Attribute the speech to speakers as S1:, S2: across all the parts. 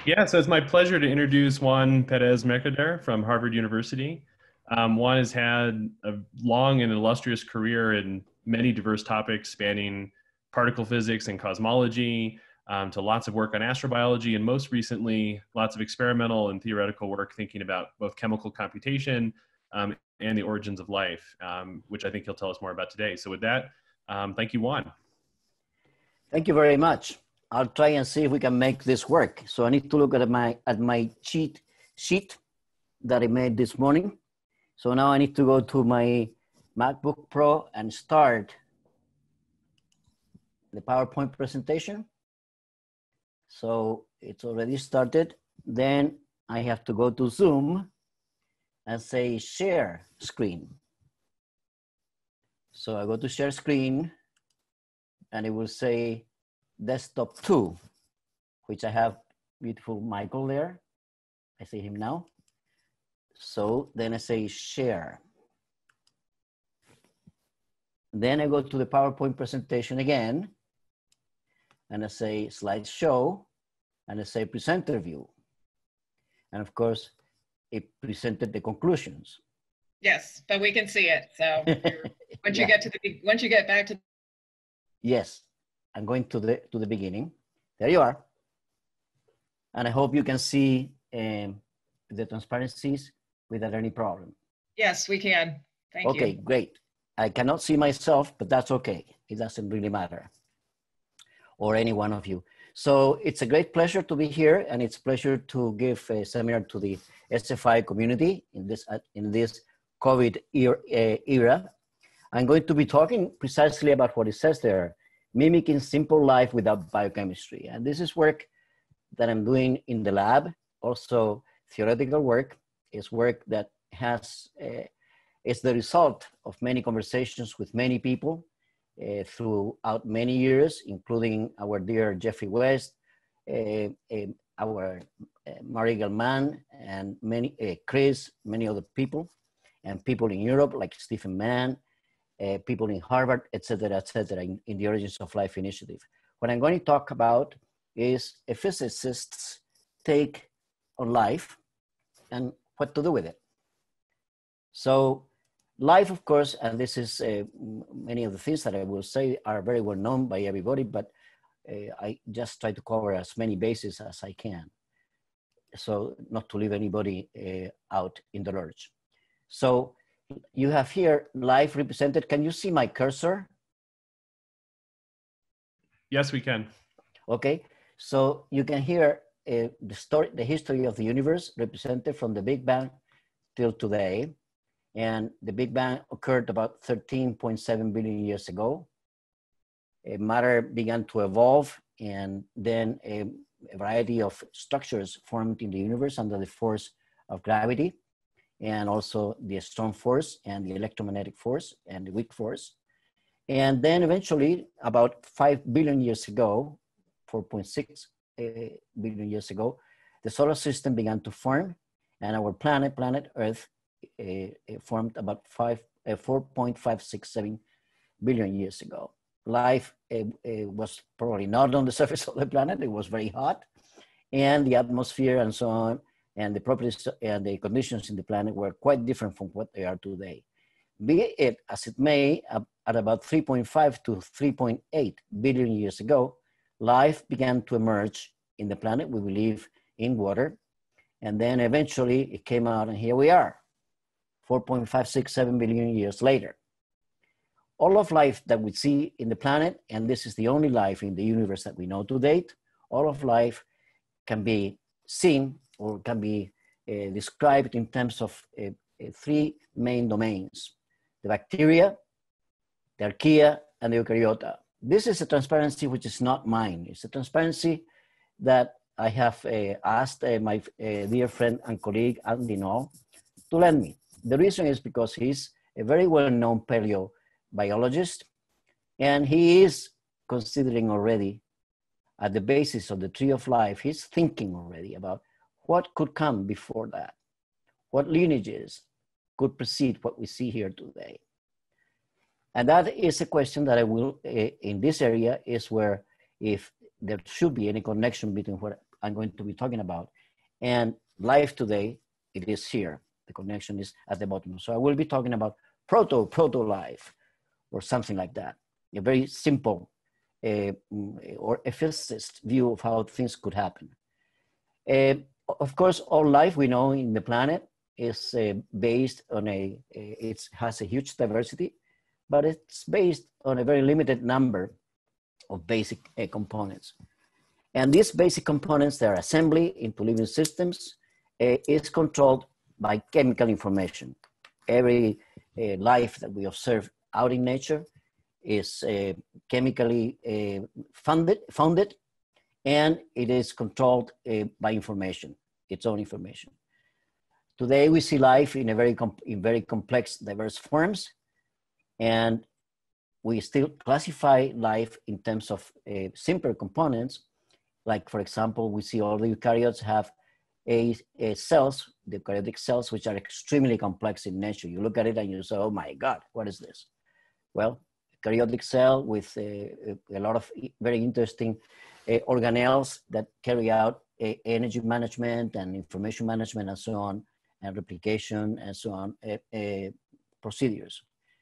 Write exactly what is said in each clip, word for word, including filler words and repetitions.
S1: Yeah, so it's my pleasure to introduce Juan Perez-Mercader from Harvard University. Um, Juan has had a long and illustrious career in many diverse topics spanning particle physics and cosmology, um, to lots of work on astrobiology, and most recently, lots of experimental and theoretical work thinking about both chemical computation um, and the origins of life, um, which I think he'll tell us more about today. So with that, um, thank you, Juan.
S2: Thank you very much. I'll try and see if we can make this work. So I need to look at my at my cheat sheet that I made this morning. So now I need to go to my MacBook Pro and start the PowerPoint presentation. So it's already started. Then I have to go to Zoom and say share screen. So I go to share screen and it will say desktop two, which I have beautiful Michael there. I see him now. So then I say share. Then I go to the PowerPoint presentation again, and I say slideshow, and I say presenter view. And of course, it presented the conclusions.
S3: Yes, but we can see it. So once
S2: Yeah.
S3: you get to the once you get back to
S2: Yes, I'm going to the to the beginning. There you are. And I hope you can see um, the transparencies without any problem.
S3: yes, we can. Thank
S2: Okay,
S3: you.
S2: great. I cannot see myself, but that's okay. It doesn't really matter, or any one of you. So it's a great pleasure to be here, and it's a pleasure to give a seminar to the S F I community in this uh, in this COVID era, uh, era. I'm going to be talking precisely about what it says there, mimicking simple life without biochemistry. And this is work that I'm doing in the lab, also theoretical work. It's work that has, uh, it's the result of many conversations with many people uh, throughout many years, including our dear Jeffrey West, uh, uh, our uh, Marie Gelman, and many, uh, Chris, many other people, and people in Europe like Stephen Mann, Uh, people in Harvard, et cetera, et cetera, in, in the Origins of Life initiative. What I'm going to talk about is a physicist's take on life and what to do with it. So life, of course, and this is uh, many of the things that I will say are very well known by everybody, but uh, I just try to cover as many bases as I can. So not to leave anybody uh, out in the lurch. So you have here life represented. Can you see my cursor?
S1: Yes, we can.
S2: Okay, so you can hear uh, the story, the history of the universe represented from the Big Bang till today. And the Big Bang occurred about thirteen point seven billion years ago. Uh, matter began to evolve, and then a, a variety of structures formed in the universe under the force of gravity, and also the strong force and the electromagnetic force and the weak force. And then eventually, about five billion years ago, four point six uh, billion years ago, the solar system began to form, and our planet, planet Earth, uh, formed about five, uh, four point five six seven billion years ago. Life uh, uh, was probably not on the surface of the planet. It was very hot, and the atmosphere and so on, and the properties and the conditions in the planet were quite different from what they are today. Be it as it may, at about three point five to three point eight billion years ago, life began to emerge in the planet, we believe, in water. And then eventually it came out, and here we are, four point five six seven billion years later. All of life that we see in the planet, and this is the only life in the universe that we know to date, all of life can be seen or can be uh, described in terms of uh, uh, three main domains: the bacteria, the archaea, and the eukaryota. This is a transparency which is not mine. It's a transparency that I have uh, asked uh, my uh, dear friend and colleague, Andy Knoll, to lend me. The reason is because he's a very well-known paleobiologist, and he is considering already at the basis of the tree of life, he's thinking already about what could come before that, what lineages could precede what we see here today. And that is a question that I will, uh, in this area, is where if there should be any connection between what I'm going to be talking about. And life today, it is here. The connection is at the bottom. So I will be talking about proto, proto-life, or something like that. A very simple uh, or a physicist view of how things could happen. Uh, of course, all life we know in the planet is uh, based on a, it has a huge diversity, but it's based on a very limited number of basic uh, components. And these basic components, their assembly into living systems uh, is controlled by chemical information. Every uh, life that we observe out in nature is uh, chemically uh, funded, founded, and it is controlled uh, by information, its own information. Today we see life in a very, in very complex, diverse forms, and we still classify life in terms of uh, simpler components. Like, for example, we see all the eukaryotes have a, a cells, the eukaryotic cells, which are extremely complex in nature. You look at it and you say, oh my God, what is this? Well, eukaryotic cell with a, a lot of very interesting uh, organelles that carry out uh, energy management and information management and so on, and replication and so on, uh, uh, procedures.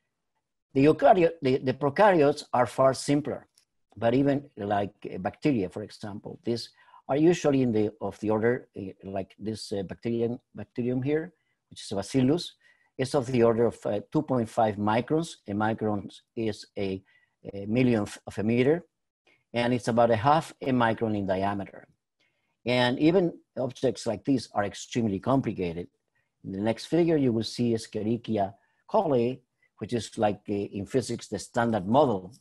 S2: The, eukaryote, the, the prokaryotes are far simpler, but even like uh, bacteria, for example, these are usually in the, of the order, uh, like this uh, bacterium, bacterium here, which is a bacillus, is of the order of uh, two point five microns. A micron is a, a millionth of a meter, and it's about a half a micron in diameter. And even objects like these are extremely complicated. In the next figure, you will see Escherichia coli, which is like uh, in physics, the standard model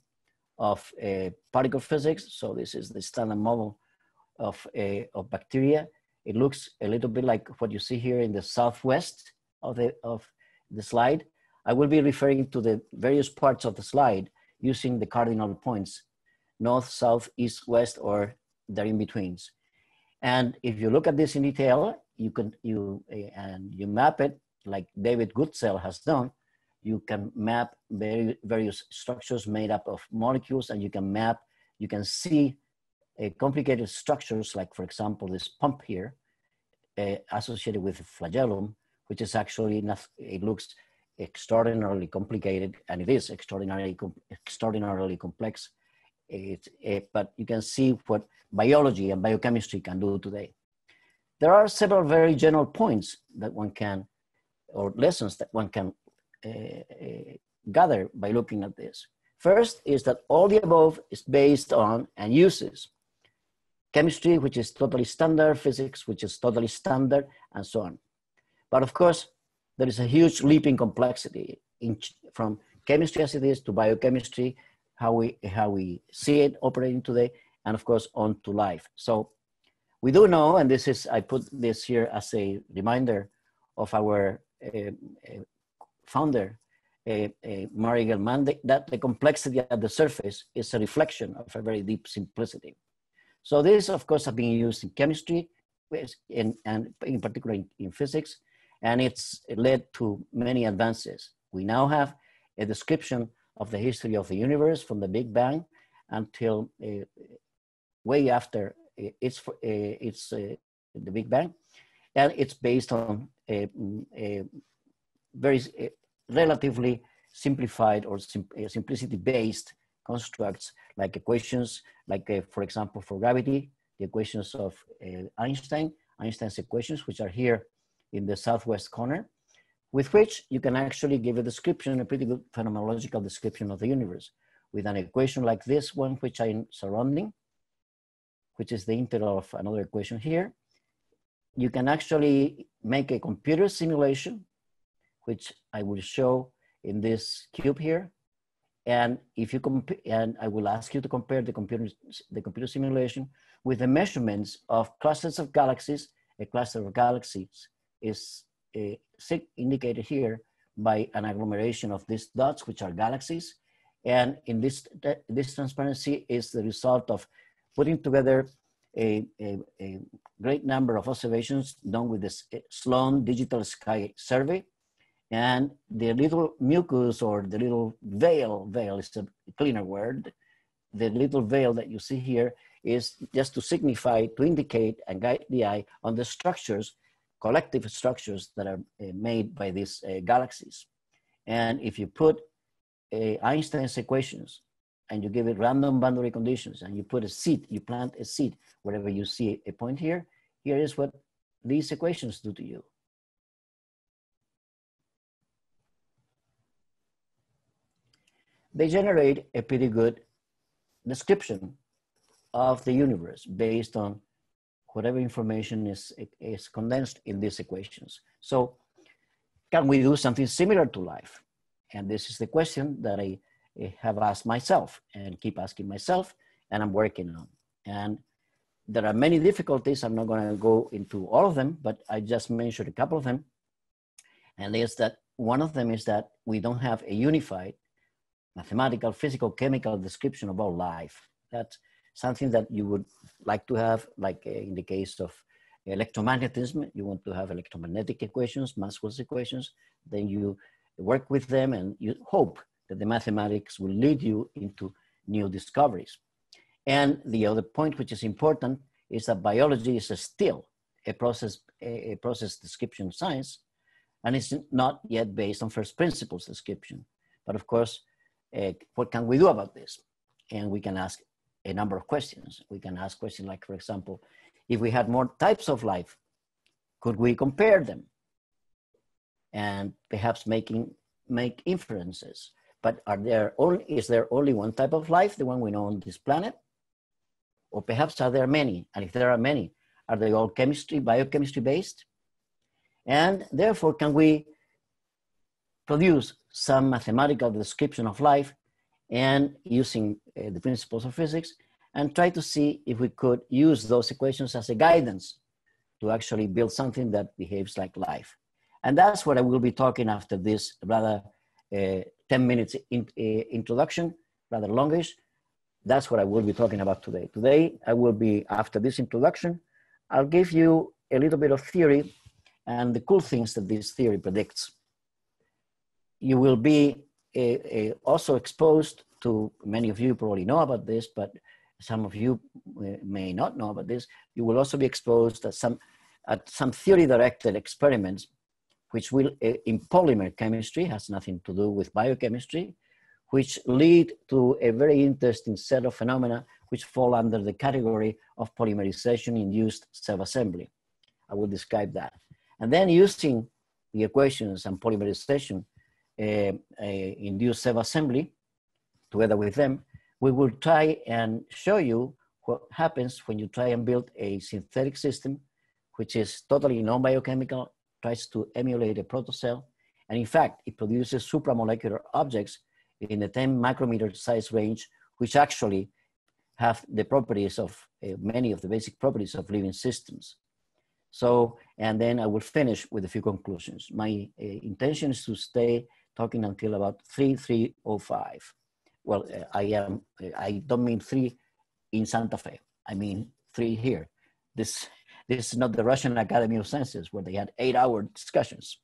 S2: of uh, particle physics. So this is the standard model of, uh, of bacteria. It looks a little bit like what you see here in the southwest of the, of the slide. I will be referring to the various parts of the slide using the cardinal points, north, south, east, west, or the in-betweens. And if you look at this in detail, you can, you, uh, and you map it like David Goodsell has done. You can map very, various structures made up of molecules, and you can map, you can see uh, complicated structures, like for example, this pump here uh, associated with a flagellum, which is actually, not, it looks extraordinarily complicated, and it is extraordinarily, extraordinarily complex. It, it, but you can see what biology and biochemistry can do today. There are several very general points that one can, or lessons that one can uh, uh, gather by looking at this. First is that all the above is based on and uses chemistry, which is totally standard, physics, which is totally standard, and so on. But of course, there is a huge leap in complexity in, from chemistry as it is to biochemistry, how we, how we see it operating today, and of course, on to life. So we do know, and this is, I put this here as a reminder of our uh, uh, founder, uh, uh, Murray Gell-Mann, that the complexity at the surface is a reflection of a very deep simplicity. So this, of course, have been used in chemistry, in, and in particular in, in physics, and it's led to many advances. We now have a description of the history of the universe from the Big Bang until uh, way after it's, uh, it's uh, the Big Bang, and it's based on a, a very uh, relatively simplified or sim uh, simplicity-based constructs, like equations, like uh, for example, for gravity, the equations of uh, Einstein, Einstein's equations, which are here in the southwest corner, with which you can actually give a description, a pretty good phenomenological description of the universe. With an equation like this one, which I'm surrounding, which is the integral of another equation here, you can actually make a computer simulation, which I will show in this cube here. And if you compare, and I will ask you to compare the computer, the computer simulation with the measurements of clusters of galaxies. A cluster of galaxies is uh, indicated here by an agglomeration of these dots, which are galaxies. And in this, this transparency is the result of putting together a, a, a great number of observations done with this Sloan Digital Sky Survey. And the little mucus, or the little veil, veil is a cleaner word, the little veil that you see here is just to signify, to indicate and guide the eye on the structures, collective structures that are uh, made by these uh, galaxies. And if you put uh, Einstein's equations and you give it random boundary conditions and you put a seed, you plant a seed wherever you see a point here, here is what these equations do to you. They generate a pretty good description of the universe based on whatever information is, is condensed in these equations. So can we do something similar to life? And this is the question that I have asked myself and keep asking myself, and I'm working on. And there are many difficulties. I'm not going to go into all of them, but I just mentioned a couple of them. And is that one of them is that we don't have a unified mathematical, physical, chemical description of all life. That's something that you would like to have, like in the case of electromagnetism, you want to have electromagnetic equations, Maxwell's equations, then you work with them and you hope that the mathematics will lead you into new discoveries. And the other point which is important is that biology is still a process, a process description science, and it's not yet based on first principles description. But of course, uh, what can we do about this? And we can ask a number of questions. We can ask questions like, for example, if we had more types of life, could we compare them? And perhaps making, make inferences. But are there only, is there only one type of life, the one we know on this planet? Or perhaps are there many? And if there are many, are they all chemistry, biochemistry based? And therefore, can we produce some mathematical description of life and using uh, the principles of physics and try to see if we could use those equations as a guidance to actually build something that behaves like life. And that's what I will be talking after this rather uh, ten minutes in, uh, introduction, rather longish. That's what I will be talking about today. Today, I will be, after this introduction, I'll give you a little bit of theory and the cool things that this theory predicts. You will be uh, uh, also exposed to, many of you probably know about this, but some of you uh, may not know about this. You will also be exposed at some, at some theory-directed experiments, which will, uh, in polymer chemistry, has nothing to do with biochemistry, which lead to a very interesting set of phenomena which fall under the category of polymerization induced self-assembly. I will describe that. And then using the equations and polymerization uh, uh, induced self-assembly, together with them, we will try and show you what happens when you try and build a synthetic system, which is totally non-biochemical, tries to emulate a protocell, and in fact, it produces supramolecular objects in the ten micrometer size range, which actually have the properties of uh, many of the basic properties of living systems. So, and then I will finish with a few conclusions. My uh, intention is to stay talking until about three, three oh five. Well, uh, I am, uh, I don't mean three in Santa Fe. I mean three here. This, this is not the Russian Academy of Sciences where they had eight hour discussions.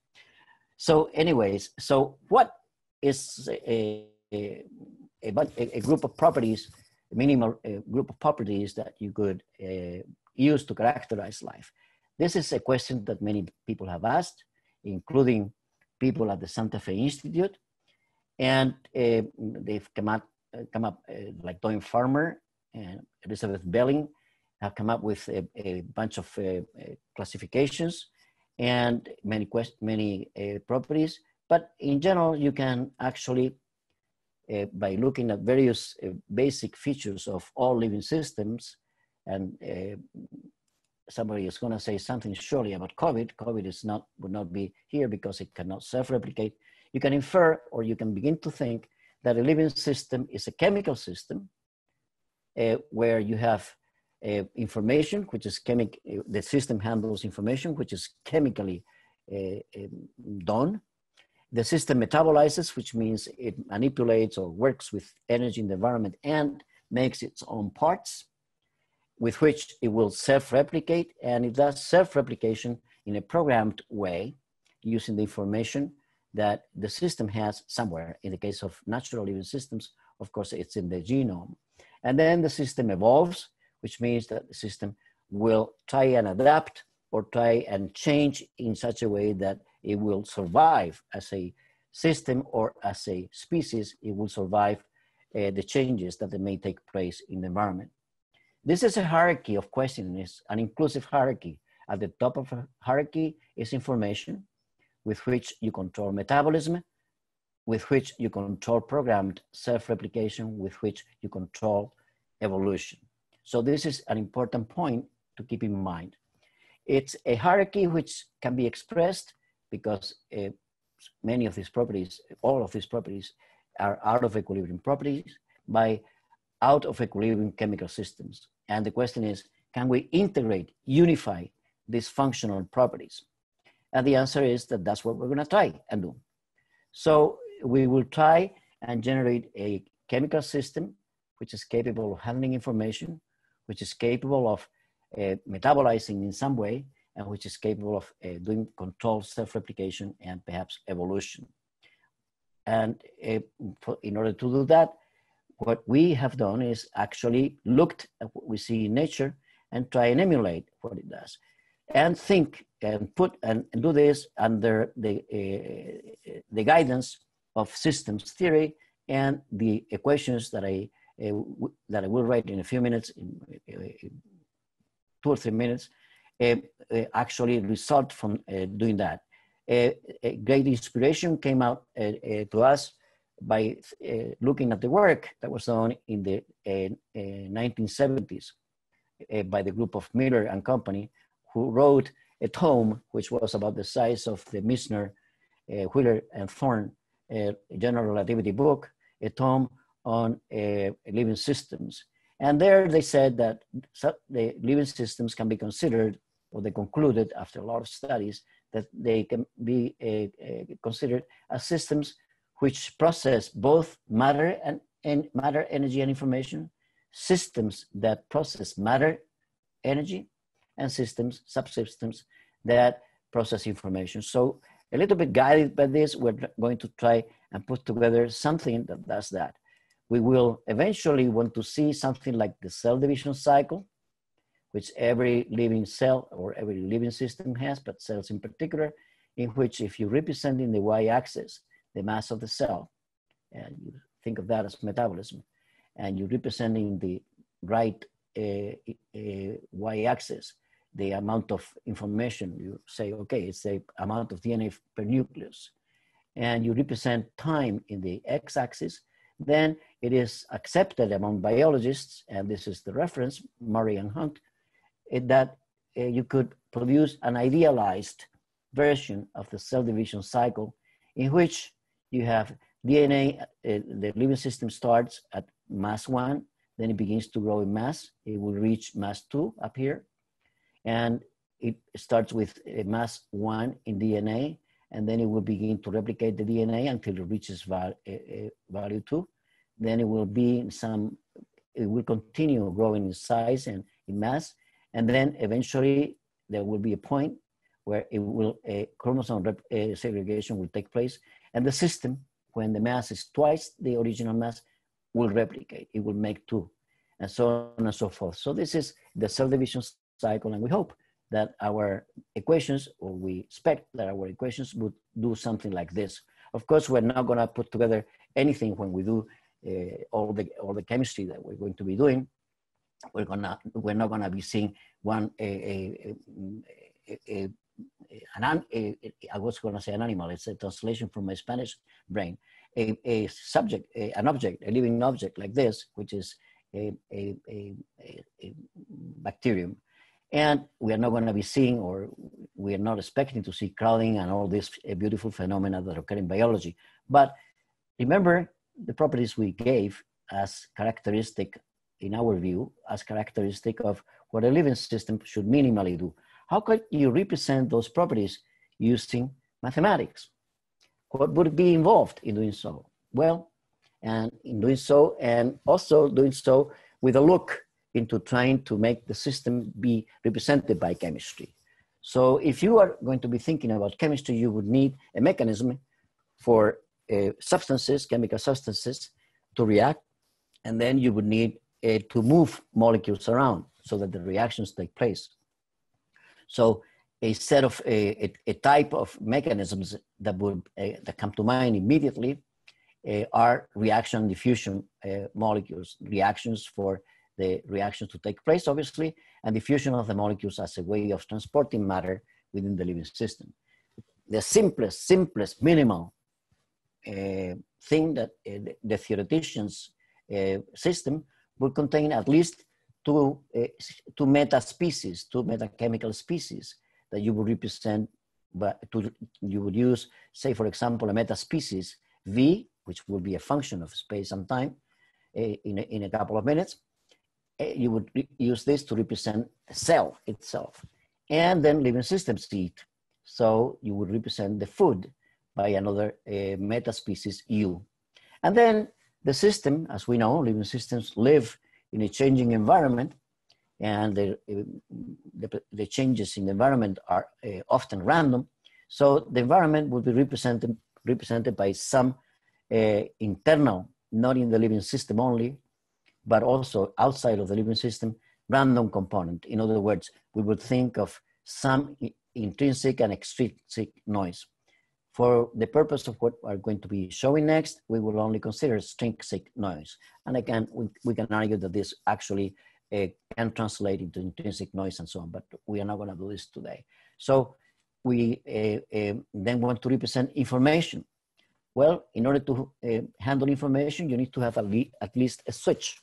S2: So anyways, so what is a, a, a, a group of properties, a minimal a group of properties that you could uh, use to characterize life? This is a question that many people have asked, including people at the Santa Fe Institute. And uh, they've come up, uh, come up uh, like Doyle Farmer and Elizabeth Belling have come up with a, a bunch of uh, uh, classifications and many, quest many uh, properties. But in general, you can actually, uh, by looking at various uh, basic features of all living systems, and uh, somebody is going to say something surely about COVID. COVID is not, would not be here because it cannot self-replicate. You can infer, or you can begin to think that a living system is a chemical system uh, where you have uh, information, which is chemic, uh, the system handles information, which is chemically uh, um, done. The system metabolizes, which means it manipulates or works with energy in the environment and makes its own parts, with which it will self-replicate, and it does self-replication in a programmed way using the information that the system has somewhere. In the case of natural living systems, of course, it's in the genome. And then the system evolves, which means that the system will try and adapt or try and change in such a way that it will survive as a system or as a species. It will survive uh, the changes that may take place in the environment. This is a hierarchy of questioning. It's an inclusive hierarchy. At the top of a hierarchy is information, with which you control metabolism, with which you control programmed self-replication, with which you control evolution. So this is an important point to keep in mind. It's a hierarchy which can be expressed because uh, many of these properties, all of these properties are out of equilibrium properties by out of equilibrium chemical systems. And the question is, can we integrate, unify these functional properties? And the answer is that that's what we're gonna try and do. So we will try and generate a chemical system which is capable of handling information, which is capable of uh, metabolizing in some way, and which is capable of uh, doing controlled self-replication and perhaps evolution. And uh, for, in order to do that, what we have done is actually looked at what we see in nature and try and emulate what it does. And think and put and, and do this under the, uh, the guidance of systems theory and the equations that I, uh, that I will write in a few minutes, in, in two or three minutes, uh, uh, actually result from uh, doing that. Uh, a great inspiration came out uh, uh, to us by uh, looking at the work that was done in the uh, uh, nineteen seventies uh, by the group of Miller and company, who wrote a tome which was about the size of the Misner, uh, Wheeler and Thorne uh, general relativity book, a tome on uh, living systems. And there they said that the living systems can be considered, or they concluded after a lot of studies, that they can be uh, uh, considered as systems which process both matter and, and matter, energy, and information, systems that process matter, energy, and systems, subsystems that process information. So a little bit guided by this, we're going to try and put together something that does that. We will eventually want to see something like the cell division cycle, which every living cell or every living system has, but cells in particular, in which if you represent in the y-axis the mass of the cell, and you think of that as metabolism, and you represent in the right uh, uh, y-axis the amount of information, you say, okay, it's the amount of D N A per nucleus, and you represent time in the x-axis, then it is accepted among biologists, and this is the reference, Murray and Hunt, that uh, you could produce an idealized version of the cell division cycle in which you have D N A, uh, the living system starts at mass one, then it begins to grow in mass. It will reach mass two up here. And it starts with a mass one in D N A, and then it will begin to replicate the D N A until it reaches val uh, uh, value two. Then it will be in some, it will continue growing in size and in mass. And then eventually there will be a point where it will, a chromosome rep, uh, segregation will take place. And the system, when the mass is twice the original mass, will replicate. It will make two, and so on and so forth. So this is the cell division cycle, and we hope that our equations, or we expect that our equations would do something like this. Of course, we're not going to put together anything when we do uh, all the all the chemistry that we're going to be doing. We're gonna we're not going to be seeing one a, a, a, a, an a, a, I was going to say an animal. It's a translation from my Spanish brain. A, a subject, a, an object, a living object like this, which is a, a, a, a, a bacterium. And we are not going to be seeing, or we are not expecting to see crowding and all these uh, beautiful phenomena that occur in biology. But remember the properties we gave as characteristic, in our view, as characteristic of what a living system should minimally do. How could you represent those properties using mathematics? What would be involved in doing so? Well, and in doing so, and also doing so with a look into trying to make the system be represented by chemistry. So if you are going to be thinking about chemistry, you would need a mechanism for uh, substances, chemical substances, to react, and then you would need uh, to move molecules around so that the reactions take place. So a set of a, a, a type of mechanisms that would uh, that come to mind immediately uh, are reaction diffusion uh, molecules, reactions for the reactions to take place, obviously, and diffusion of the molecules as a way of transporting matter within the living system. The simplest, simplest, minimal uh, thing that uh, the, the theoreticians' uh, system would contain at least two, uh, two meta species, two metachemical species that you would represent, but to, you would use, say, for example, a meta species V, which would be a function of space and time uh, in, a, in a couple of minutes. Uh, you would use this to represent the cell itself. And then living systems eat. So you would represent the food by another uh, meta species U. And then the system, as we know, living systems live in a changing environment, and the, the, the changes in the environment are uh, often random. So the environment would be represented, represented by some uh, internal, not in the living system only, but also outside of the living system, random component. In other words, we would think of some intrinsic and extrinsic noise. For the purpose of what we're going to be showing next, we will only consider extrinsic noise. And again, we, we can argue that this actually uh, can translate into intrinsic noise and so on, but we are not going to do this today. So we uh, uh, then want to represent information. Well, in order to uh, handle information, you need to have at, le at least a switch.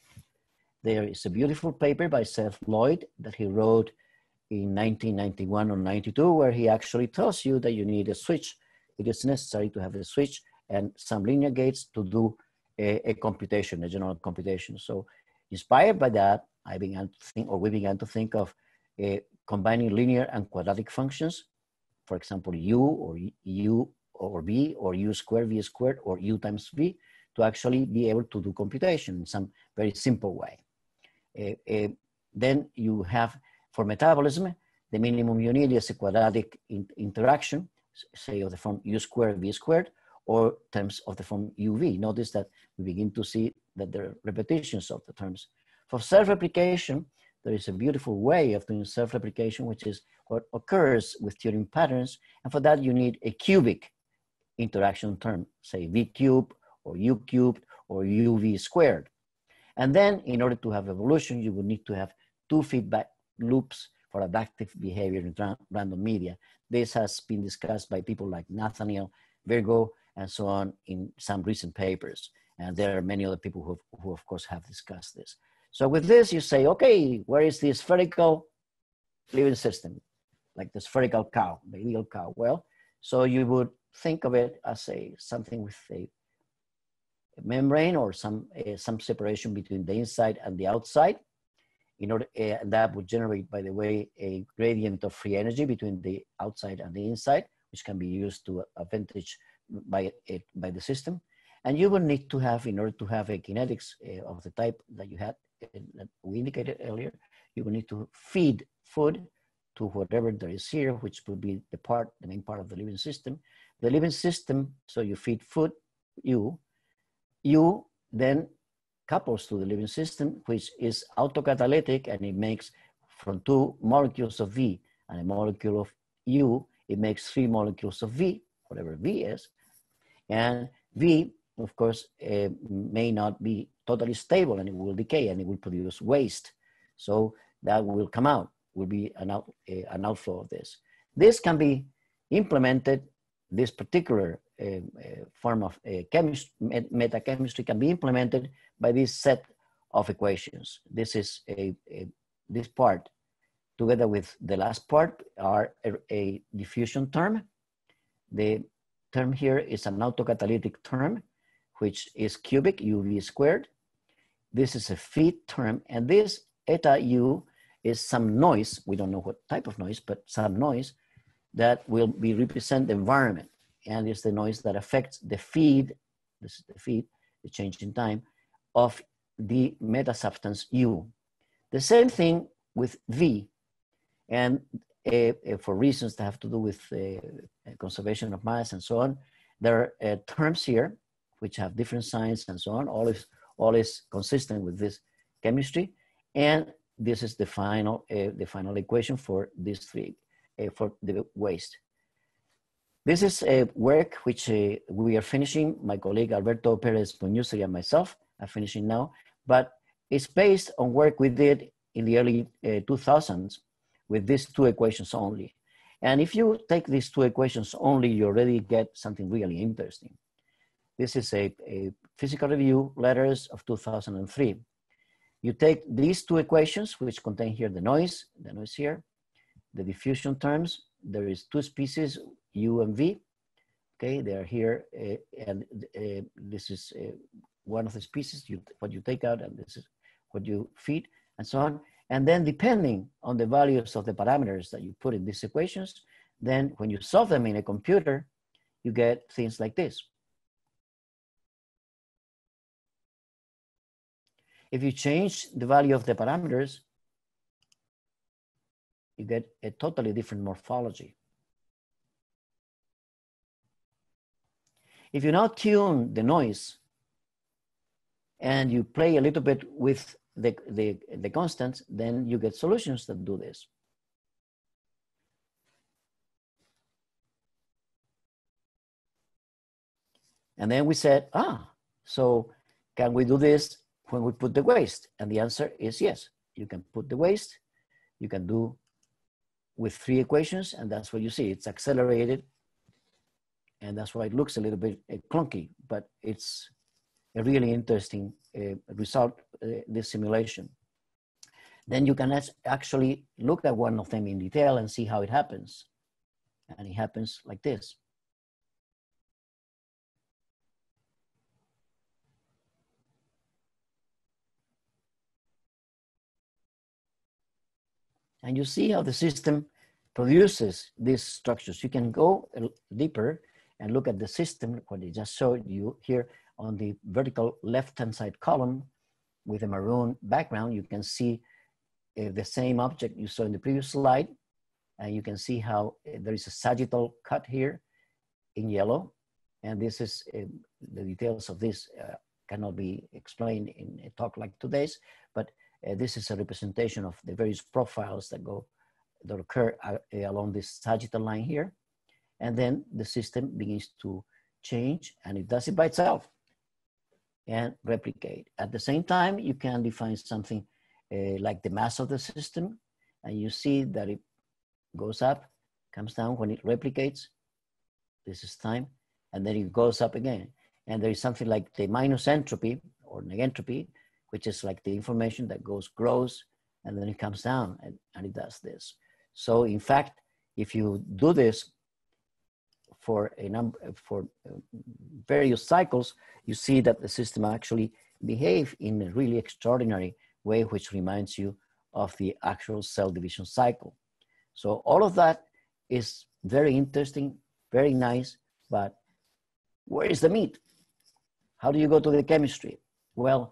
S2: There is a beautiful paper by Seth Lloyd that he wrote in nineteen ninety-one or ninety-two, where he actually tells you that you need a switch. It is necessary to have a switch and some linear gates to do a, a computation, a general computation. So inspired by that, I began to think, or we began to think of uh, combining linear and quadratic functions. For example, U or U or V or U squared, V squared, or U times V, to actually be able to do computation in some very simple way. Uh, uh, then you have, for metabolism, the minimum you need is a quadratic in interaction, say of the form U squared, V squared, or terms of the form U V. Notice that we begin to see that there are repetitions of the terms. For self-replication, there is a beautiful way of doing self-replication, which is what occurs with Turing patterns. And for that, you need a cubic interaction term, say V cubed, or U cubed, or U V squared. And then in order to have evolution, you would need to have two feedback loops for adaptive behavior in random media. This has been discussed by people like Nathaniel, Virgo, and so on in some recent papers. And there are many other people who, who of course have discussed this. So with this, you say, okay, where is the spherical living system? Like the spherical cow, the ideal cow. Well, so you would think of it as a something with a membrane or some, uh, some separation between the inside and the outside. In order, uh, that would generate, by the way, a gradient of free energy between the outside and the inside, which can be used to advantage by, it, by the system. And you will need to have, in order to have a kinetics uh, of the type that you had, uh, that we indicated earlier, you will need to feed food to whatever there is here, which would be the part, the main part of the living system. The living system, so you feed food, you, you then couples to the living system, which is autocatalytic, and it makes from two molecules of V and a molecule of U, it makes three molecules of V, whatever V is. And V, of course, uh, may not be totally stable, and it will decay and it will produce waste. So that will come out, will be an, out, uh, an outflow of this. This can be implemented, this particular uh, uh, form of uh, chemistry, metachemistry can be implemented by this set of equations. This is a, a this part, together with the last part, are a, a diffusion term. The term here is an autocatalytic term, which is cubic, U V squared. This is a feed term, and this eta U is some noise. We don't know what type of noise, but some noise that will be represent the environment. And it's the noise that affects the feed, this is the feed, the change in time, of the meta substance U. The same thing with V. And uh, uh, for reasons that have to do with uh, conservation of mass and so on, there are uh, terms here which have different signs and so on. All is, all is consistent with this chemistry. And this is the final, uh, the final equation for these three, uh, for the waste. This is a work which uh, we are finishing. My colleague Alberto Perez-Mercader and myself are finishing now, but it's based on work we did in the early uh, two thousands with these two equations only. And if you take these two equations only, you already get something really interesting. This is a, a physical review letters of two thousand three. You take these two equations, which contain here the noise, the noise here, the diffusion terms. There is two species, U and V. Okay, they are here, uh, and uh, this is uh, one of the species, you, what you take out, and this is what you feed, and so on. And then depending on the values of the parameters that you put in these equations, then when you solve them in a computer, you get things like this. If you change the value of the parameters, you get a totally different morphology. If you now tune the noise and you play a little bit with the, the, the constants, then you get solutions that do this. And then we said, ah, so can we do this when we put the waste? And the answer is yes. You can put the waste, you can do with three equations, and that's what you see. It's accelerated, and that's why it looks a little bit uh, clunky, but it's a really interesting uh, result, uh, this simulation. Then you can actually look at one of them in detail and see how it happens. And it happens like this. And you see how the system produces these structures. You can go deeper and look at the system, what I just showed you here on the vertical left-hand side column with a maroon background. You can see uh, the same object you saw in the previous slide. And you can see how uh, there is a sagittal cut here in yellow. And this is, uh, the details of this uh, cannot be explained in a talk like today's, but Uh, this is a representation of the various profiles that go, that occur uh, along this sagittal line here. And then the system begins to change, and it does it by itself and replicate. At the same time, you can define something uh, like the mass of the system, and you see that it goes up, comes down when it replicates. This is time, and then it goes up again. And there is something like the minus entropy or negentropy, which is like the information that goes, grows, and then it comes down, and, and it does this. So in fact, if you do this for a number, for various cycles, you see that the system actually behave in a really extraordinary way, which reminds you of the actual cell division cycle. So all of that is very interesting, very nice, but where is the meat? How do you go to the chemistry? Well,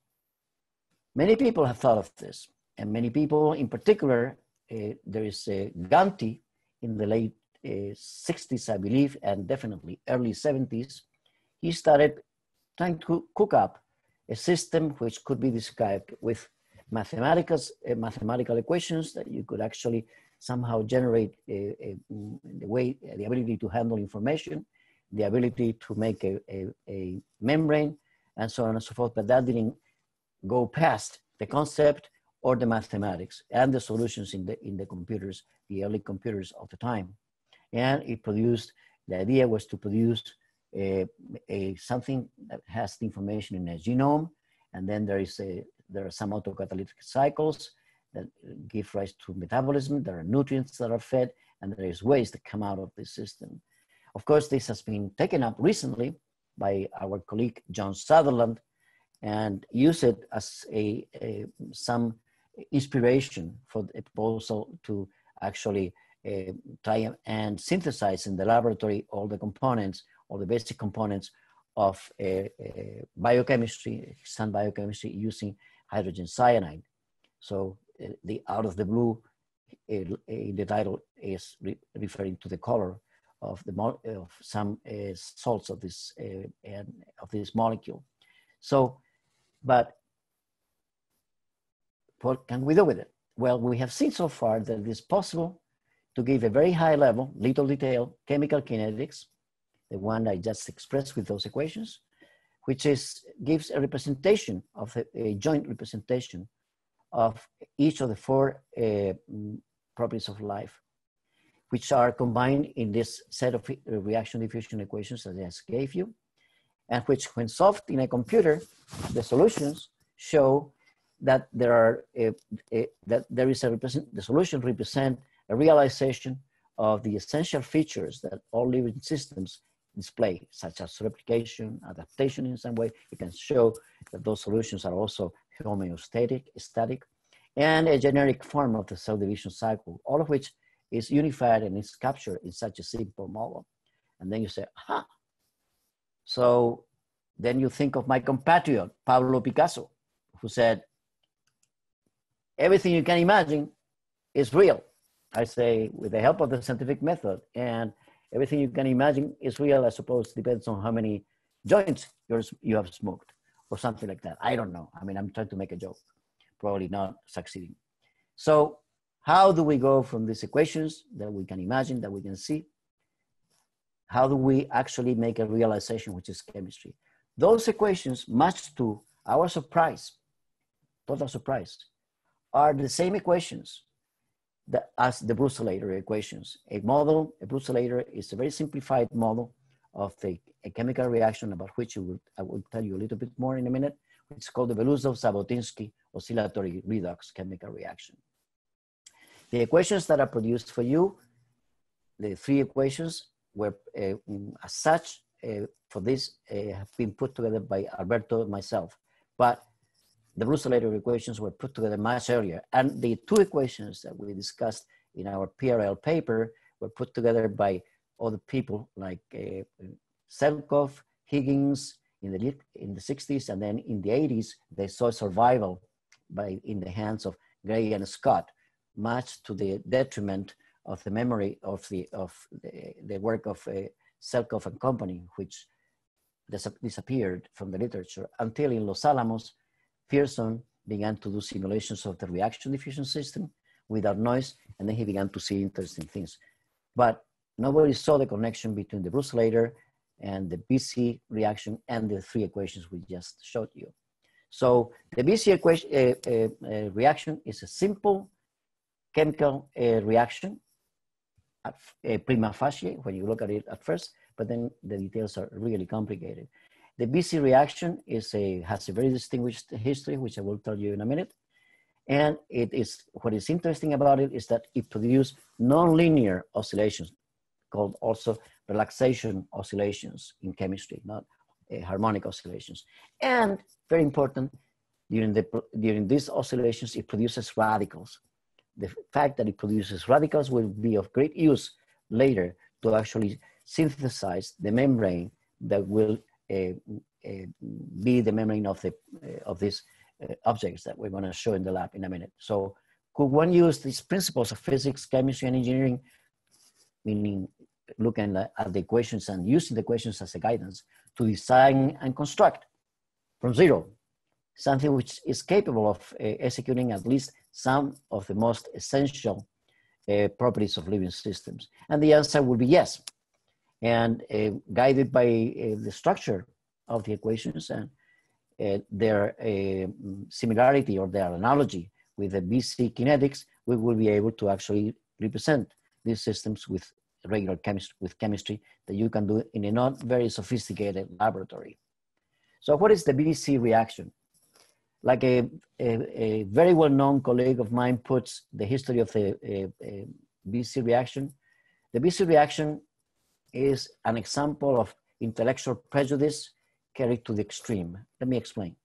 S2: many people have thought of this, and many people in particular, uh, there is uh, Ganti in the late uh, sixties, I believe, and definitely early seventies. He started trying to cook up a system which could be described with mathematical, uh, mathematical equations that you could actually somehow generate a, a, the way, the ability to handle information, the ability to make a, a, a membrane, and so on and so forth. But that didn't go past the concept or the mathematics and the solutions in the, in the computers, the early computers of the time. And it produced, the idea was to produce a, a, something that has the information in a genome. And then there is a, there are some autocatalytic cycles that give rise to metabolism. There are nutrients that are fed, and there is waste that come out of this system. Of course, this has been taken up recently by our colleague, John Sutherland, and use it as a, a some inspiration for the proposal to actually uh, try and synthesize in the laboratory all the components, all the basic components of uh, uh, biochemistry, extant biochemistry using hydrogen cyanide. So uh, the out of the blue uh, in the title is re referring to the color of the mo of some uh, salts of this uh, and of this molecule. So, but what can we do with it? Well, we have seen so far that it is possible to give a very high level, little detail, chemical kinetics, the one I just expressed with those equations, which is, gives a representation of the, a joint representation of each of the four uh, properties of life, which are combined in this set of reaction diffusion equations that I just gave you, and which, when solved in a computer, the solutions show that there are a, a, that there is a represent the solutions represent a realization of the essential features that all living systems display, such as replication, adaptation in some way. You can show that those solutions are also homeostatic, static, and a generic form of the cell division cycle, all of which is unified and is captured in such a simple model. And then you say, aha. So then you think of my compatriot, Pablo Picasso, who said, everything you can imagine is real. I say, with the help of the scientific method, and everything you can imagine is real, I suppose, depends on how many joints you have smoked or something like that. I don't know. I mean, I'm trying to make a joke, probably not succeeding. So how do we go from these equations that we can imagine, that we can see? How do we actually make a realization, which is chemistry? Those equations, much to our surprise, total surprise, are the same equations that, as the oscillator equations. A model, a oscillator is a very simplified model of the, a chemical reaction about which you will, I will tell you a little bit more in a minute. It's called the Belousov-Zhabotinsky oscillatory redox chemical reaction. The equations that are produced for you, the three equations, were uh, as such uh, for this uh, have been put together by Alberto and myself, but the oscillator equations were put together much earlier. And the two equations that we discussed in our P R L paper were put together by other people like uh, Selkov, Higgins in the, in the sixties, and then in the eighties, they saw survival by, in the hands of Gray and Scott, much to the detriment of the memory of the, of the, the work of uh, Selkov and company, which dis disappeared from the literature until in Los Alamos, Pearson began to do simulations of the reaction diffusion system without noise, and then he began to see interesting things. But nobody saw the connection between the oscillator and the B C reaction and the three equations we just showed you. So the B C equation, uh, uh, uh, reaction is a simple chemical uh, reaction at uh, prima facie when you look at it at first, but then the details are really complicated. The B C reaction is a, has a very distinguished history, which I will tell you in a minute. And it is, what is interesting about it is that it produces nonlinear oscillations, called also relaxation oscillations in chemistry, not uh, harmonic oscillations. And very important, during, the, during these oscillations, it produces radicals. The fact that it produces radicals will be of great use later to actually synthesize the membrane that will Uh, uh, be the membrane of the uh, of these uh, objects that we're going to show in the lab in a minute. So could one use these principles of physics, chemistry, and engineering, meaning looking at the equations and using the equations as a guidance to design and construct from zero something which is capable of uh, executing at least some of the most essential uh, properties of living systems? And the answer will be yes. And uh, guided by uh, the structure of the equations and uh, their uh, similarity or their analogy with the B C kinetics, we will be able to actually represent these systems with regular chemistry, with chemistry that you can do in a not very sophisticated laboratory. So what is the B C reaction? Like a, a, a very well-known colleague of mine puts the history of the uh, uh, B C reaction. The B C reaction is an example of intellectual prejudice carried to the extreme. Let me explain.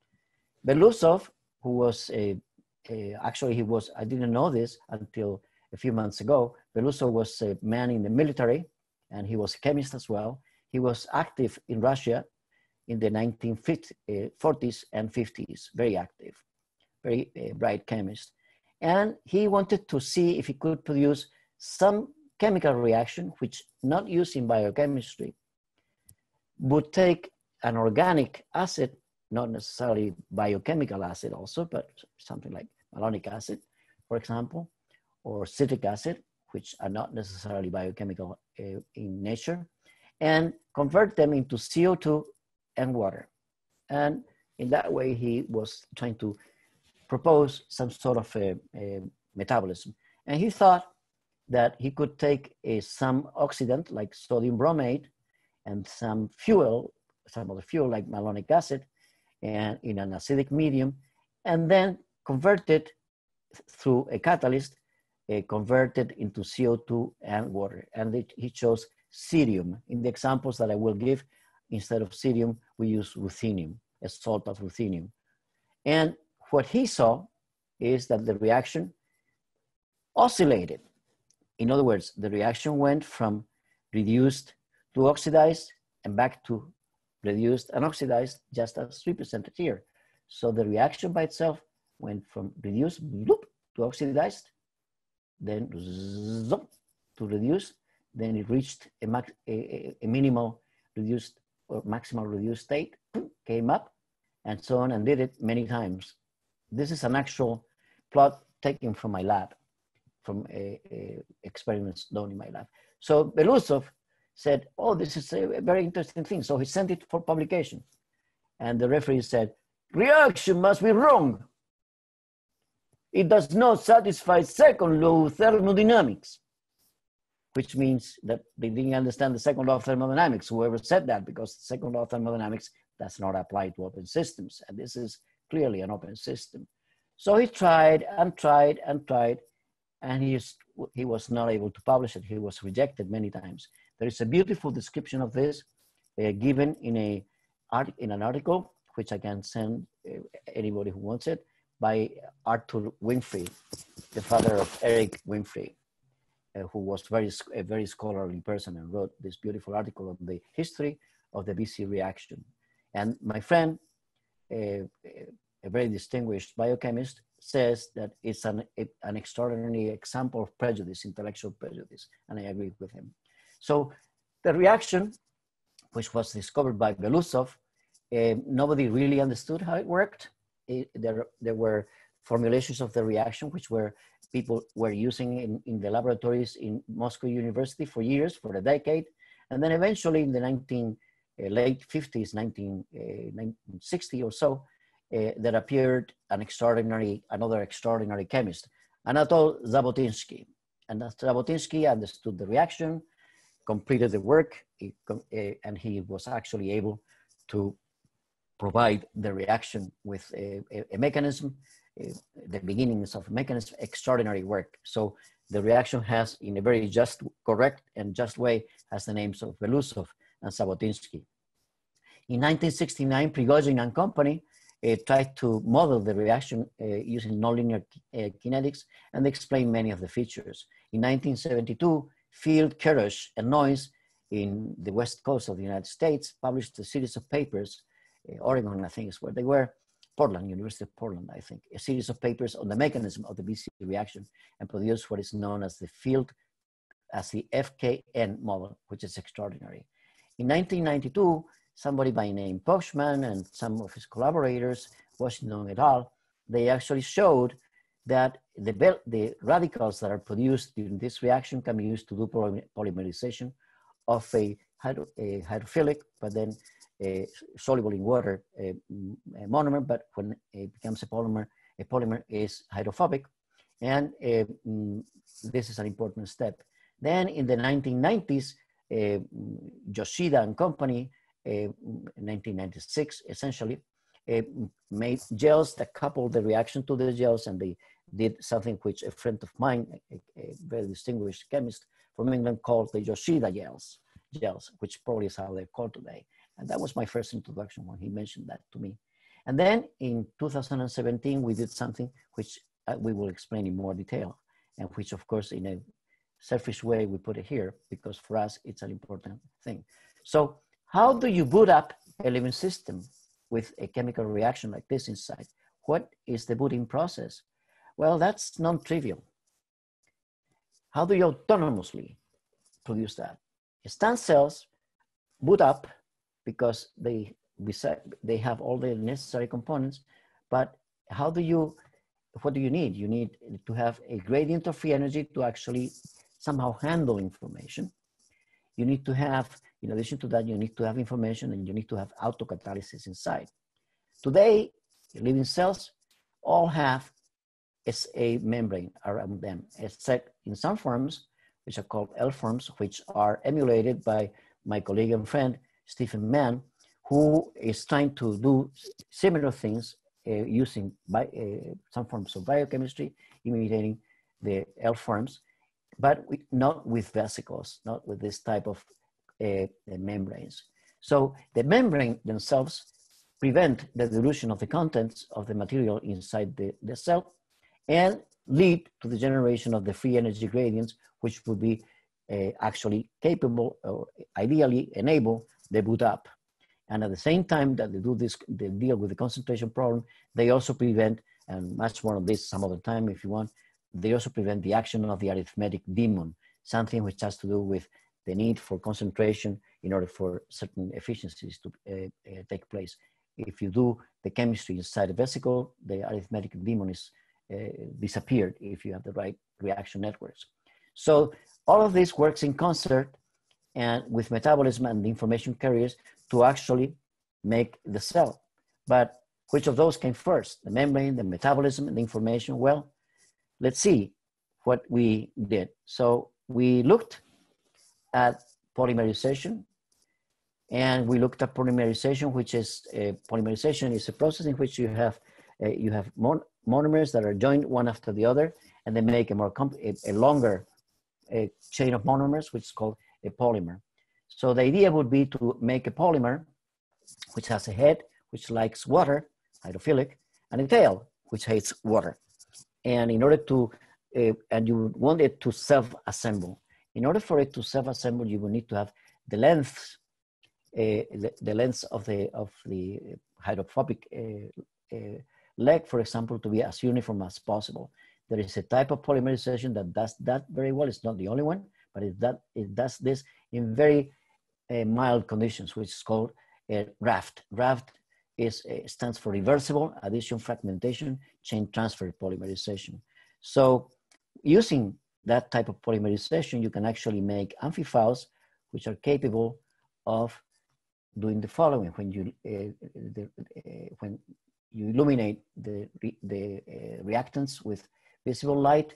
S2: Belousov, who was a, a, actually he was, I didn't know this until a few months ago. Belousov was a man in the military and he was a chemist as well. He was active in Russia in the nineteen forties and fifties, very active, very uh, bright chemist. And he wanted to see if he could produce some chemical reaction, which not used in biochemistry, would take an organic acid, not necessarily biochemical acid also, but something like malonic acid, for example, or citric acid, which are not necessarily biochemical uh, in nature, and convert them into C O two and water. And in that way, he was trying to propose some sort of a, a metabolism. And he thought that he could take a, some oxidant like sodium bromate and some fuel, some other fuel like malonic acid, and in an acidic medium, and then convert it through a catalyst, uh, convert it into C O two and water. And it, he chose cerium. In the examples that I will give, instead of cerium, we use ruthenium, a salt of ruthenium. And what he saw is that the reaction oscillated. In other words, the reaction went from reduced to oxidized and back to reduced and oxidized, just as represented here. So the reaction by itself went from reduced bloop, to oxidized, then zoop, to reduced, then it reached a, max, a, a minimal reduced or maximal reduced state, came up, and so on, and did it many times. This is an actual plot taken from my lab, from a, a experiments done in my lab. So Belousov said, oh, this is a very interesting thing. So he sent it for publication. And the referee said, reaction must be wrong. It does not satisfy second law of thermodynamics, which means that they didn't understand the second law of thermodynamics, whoever said that, because the second law of thermodynamics does not apply to open systems. And this is clearly an open system. So he tried and tried and tried, and he, is, he was not able to publish it. He was rejected many times. There is a beautiful description of this uh, given in, a, art, in an article, which I can send uh, anybody who wants it, by Arthur Winfrey, the father of Eric Winfrey, uh, who was very, a very scholarly person and wrote this beautiful article on the history of the B C reaction. And my friend, uh, a very distinguished biochemist, says that it's an, an extraordinary example of prejudice, intellectual prejudice, and I agree with him. So the reaction, which was discovered by Belousov, uh, nobody really understood how it worked. It, there, there were formulations of the reaction, which were people were using in, in the laboratories in Moscow University for years, for a decade. And then eventually in the nineteen, uh, late fifties, nineteen, uh, nineteen sixty or so, uh, there appeared an extraordinary, another extraordinary chemist, Anatol Zhabotinsky. And Zhabotinsky understood the reaction, completed the work, he, uh, and he was actually able to provide the reaction with a, a, a mechanism, uh, the beginnings of a mechanism, extraordinary work. So the reaction has, in a very just, correct and just way, has the names of Belousov and Zhabotinsky. In nineteen sixty-nine, Prigozhin and company uh, tried to model the reaction uh, using nonlinear uh, kinetics, and they explained many of the features. In nineteen seventy-two, Field, Kerosh, and Noyes in the west coast of the United States published a series of papers. Uh, Oregon, I think, is where they were. Portland, University of Portland, I think. A series of papers on the mechanism of the B C reaction, and produced what is known as the field, as the F K N model, which is extraordinary. In nineteen ninety-two, somebody by name Pochman and some of his collaborators, Washington et al., they actually showed that the, the radicals that are produced during this reaction can be used to do polymerization of a, hydro, a hydrophilic, but then Uh, soluble in water uh, a monomer, but when it becomes a polymer, a polymer is hydrophobic. And uh, this is an important step. Then in the nineteen nineties, uh, Yoshida and company, uh, nineteen ninety-six, essentially, uh, made gels that coupled the reaction to the gels, and they did something which a friend of mine, a, a very distinguished chemist from England, called the Yoshida gels, gels, which probably is how they're called today. And that was my first introduction when he mentioned that to me. And then in two thousand seventeen, we did something which uh, we will explain in more detail, and which, of course, in a selfish way, we put it here because for us, it's an important thing. So how do you boot up a living system with a chemical reaction like this inside? What is the booting process? Well, that's non-trivial. How do you autonomously produce that? Stem cells boot up because they, they have all the necessary components, but how do you what do you need? You need to have a gradient of free energy to actually somehow handle information. You need to have, in addition to that, you need to have information, and you need to have autocatalysis inside. Today, living cells all have a membrane around them, except in some forms, which are called L forms, which are emulated by my colleague and friend, Stephen Mann, who is trying to do similar things uh, using by, uh, some forms of biochemistry, imitating the L forms, but with, not with vesicles, not with this type of uh, membranes. So the membrane themselves prevent the dilution of the contents of the material inside the, the cell and lead to the generation of the free energy gradients, which would be uh, actually capable or ideally enable the boot up. And at the same time that they do this, they deal with the concentration problem, they also prevent, and much more of this some other time if you want, they also prevent the action of the arithmetic demon, something which has to do with the need for concentration in order for certain efficiencies to uh, uh, take place. If you do the chemistry inside a vesicle, the arithmetic demon is uh, disappeared if you have the right reaction networks. So all of this works in concert and with metabolism and the information carriers to actually make the cell. But which of those came first? The membrane, the metabolism, and the information? Well, let's see what we did. So we looked at polymerization, and we looked at polymerization, which is uh, polymerization is a process in which you have uh, you have mon monomers that are joined one after the other, and they make a more a, a longer a chain of monomers, which is called a polymer. So the idea would be to make a polymer which has a head which likes water, hydrophilic, and a tail which hates water. And in order to, uh, and you would want it to self-assemble. In order for it to self-assemble, you will need to have the length, uh, the, the length of the of the hydrophobic uh, uh, leg, for example, to be as uniform as possible. There is a type of polymerization that does that very well. It's not the only one, but it, that, it does this in very uh, mild conditions, which is called a raft. Raft is, uh, stands for reversible addition fragmentation chain transfer polymerization. So using that type of polymerization, you can actually make amphiphiles, which are capable of doing the following. When you, uh, the, uh, when you illuminate the, the uh, reactants with visible light,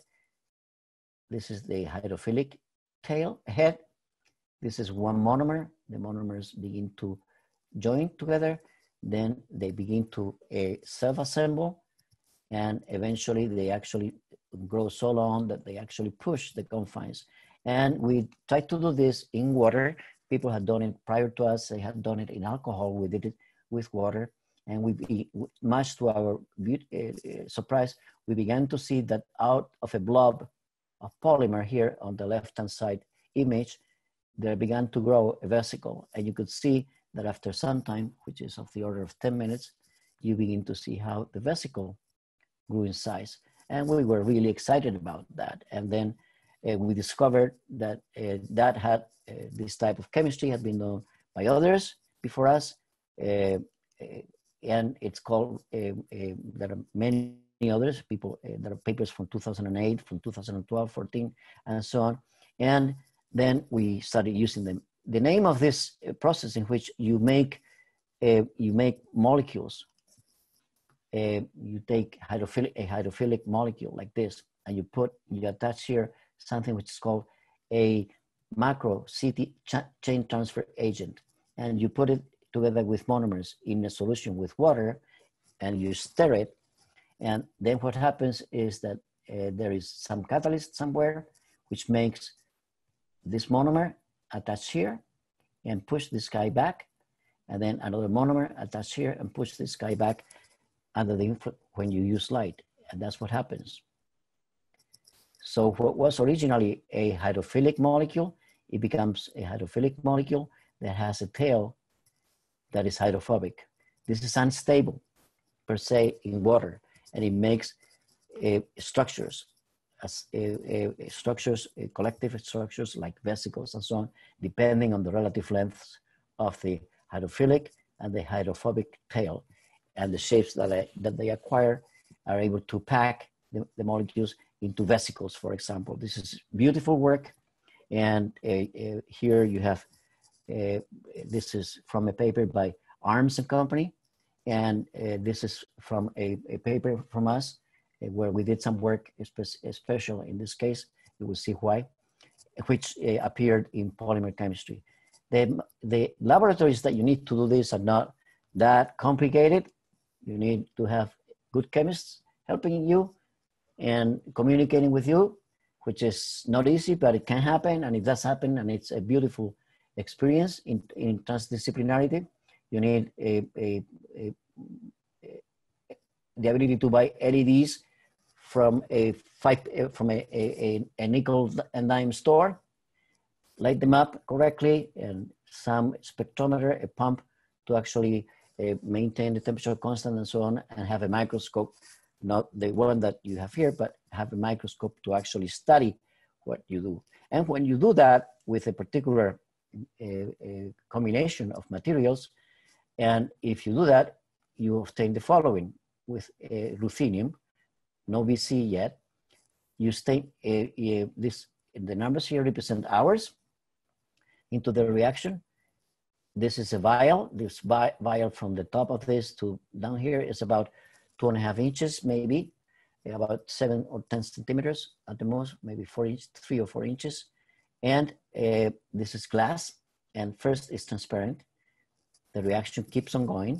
S2: this is the hydrophilic tail, head. This is one monomer. The monomers begin to join together. Then they begin to uh, self-assemble, and eventually they actually grow so long that they actually push the confines. And we tried to do this in water. People had done it prior to us. They had done it in alcohol. We did it with water. And we, much to our uh, surprise, we began to see that out of a blob of polymer here on the left-hand side image, there began to grow a vesicle. And you could see that after some time, which is of the order of ten minutes, you begin to see how the vesicle grew in size. And we were really excited about that. And then uh, we discovered that uh, that had, uh, this type of chemistry had been done by others before us. Uh, uh, and it's called, uh, uh, there are many others, people, uh, there are papers from two thousand eight, from two thousand twelve, fourteen, and so on. And then we started using them. The name of this process in which you make, uh, you make molecules, uh, you take hydrophilic, a hydrophilic molecule like this, and you put, you attach here something which is called a macro C T chain transfer agent, and you put it together with monomers in a solution with water, and you stir it. And then what happens is that uh, there is some catalyst somewhere which makes this monomer attach here and push this guy back, and then another monomer attach here and push this guy back under the influence when you use light, and that's what happens. So what was originally a hydrophilic molecule, it becomes a hydrophilic molecule that has a tail that is hydrophobic. This is unstable per se in water, and it makes uh, structures, as uh, uh, structures, uh, collective structures like vesicles and so on, depending on the relative lengths of the hydrophilic and the hydrophobic tail, and the shapes that, I, that they acquire are able to pack the, the molecules into vesicles, for example. This is beautiful work. And uh, uh, here you have, uh, this is from a paper by Arms and Company. And uh, this is from a, a paper from us uh, where we did some work, special in this case, you will see why, which uh, appeared in Polymer Chemistry. The, the laboratories that you need to do this are not that complicated. You need to have good chemists helping you and communicating with you, which is not easy, but it can happen. And it does happen, and it's a beautiful experience in, in transdisciplinarity. You need a, a, a, a, the ability to buy L E Ds from a, five, from a, a, a nickel and dime store, light them up correctly, and some spectrometer, a pump to actually uh, maintain the temperature constant and so on, and have a microscope, not the one that you have here, but have a microscope to actually study what you do. And when you do that with a particular uh, uh, combination of materials, and if you do that, you obtain the following with uh, ruthenium, no V C yet. You state uh, uh, this, the numbers here represent hours into the reaction. This is a vial. This vi vial from the top of this to down here is about two and a half inches, maybe about seven or ten centimeters at the most, maybe four inches, three or four inches. And uh, this is glass. And first it's transparent. The reaction keeps on going.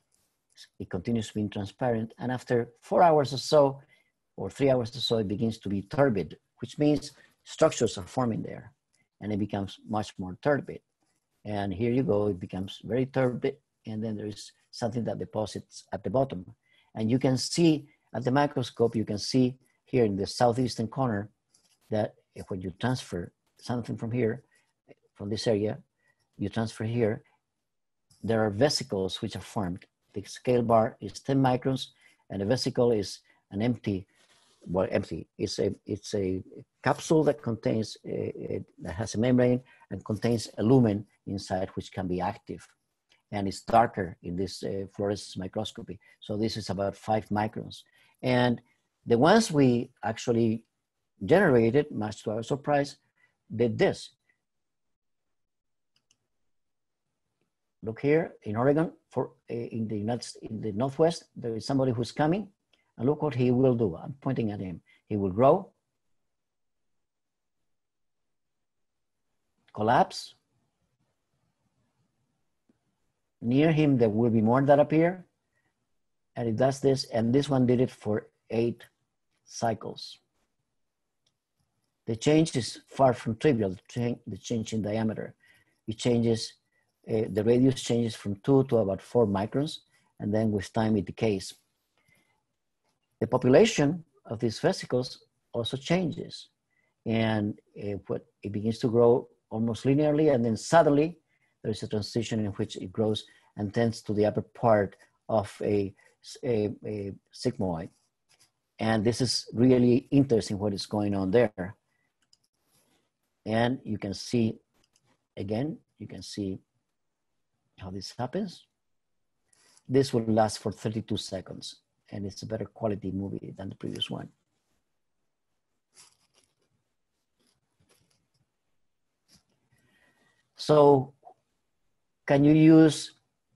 S2: It continues being transparent. And after four hours or so, or three hours or so, it begins to be turbid, which means structures are forming there. And it becomes much more turbid. And here you go, it becomes very turbid. And then there is something that deposits at the bottom. And you can see at the microscope, you can see here in the southeastern corner that when you transfer something from here, from this area, you transfer here, there are vesicles which are formed. The scale bar is ten microns, and the vesicle is an empty, well, empty. It's a, it's a capsule that contains, a, that has a membrane and contains a lumen inside, which can be active. And it's darker in this uh, fluorescence microscopy. So this is about five microns. And the ones we actually generated, much to our surprise, did this. Look here in Oregon, for uh, in the United States, in the Northwest, there is somebody who's coming, and look what he will do. I'm pointing at him. He will grow, collapse. Near him, there will be more that appear, and it does this, and this one did it for eight cycles. The change is far from trivial, the change in diameter. It changes, uh, the radius changes from two to about four microns, and then with time it decays. The population of these vesicles also changes, and uh, what, it begins to grow almost linearly, and then suddenly there is a transition in which it grows and tends to the upper part of a, a, a sigmoid. And this is really interesting what is going on there. And you can see, again, you can see how this happens. This will last for thirty-two seconds, and it's a better quality movie than the previous one. So can you use,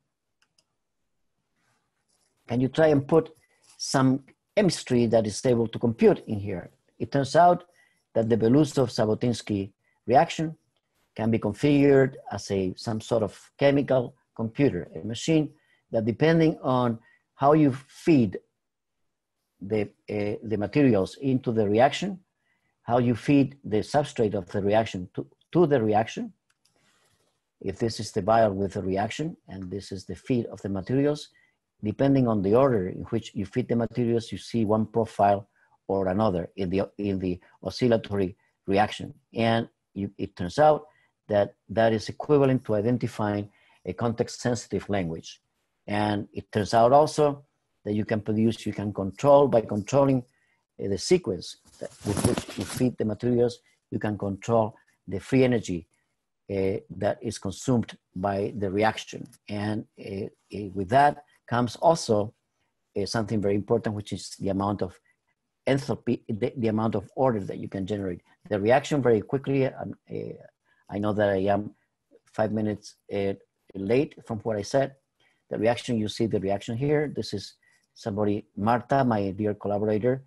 S2: can you try and put some chemistry that is able to compute in here? It turns out that the Belousov-Zhabotinsky reaction can be configured as a some sort of chemical computer, a machine that, depending on how you feed the, uh, the materials into the reaction, how you feed the substrate of the reaction to, to the reaction. If this is the vial with the reaction, and this is the feed of the materials, depending on the order in which you feed the materials, you see one profile or another in the, in the oscillatory reaction. And you, it turns out that that is equivalent to identifying a context-sensitive language. And it turns out also that you can produce, you can control, by controlling uh, the sequence that, with which you feed the materials, you can control the free energy uh, that is consumed by the reaction. And uh, uh, with that comes also uh, something very important, which is the amount of enthalpy, the, the amount of order that you can generate. The reaction very quickly, um, uh, I know that I am five minutes uh, late from what I said. The reaction, you see the reaction here. This is somebody, Marta, my dear collaborator.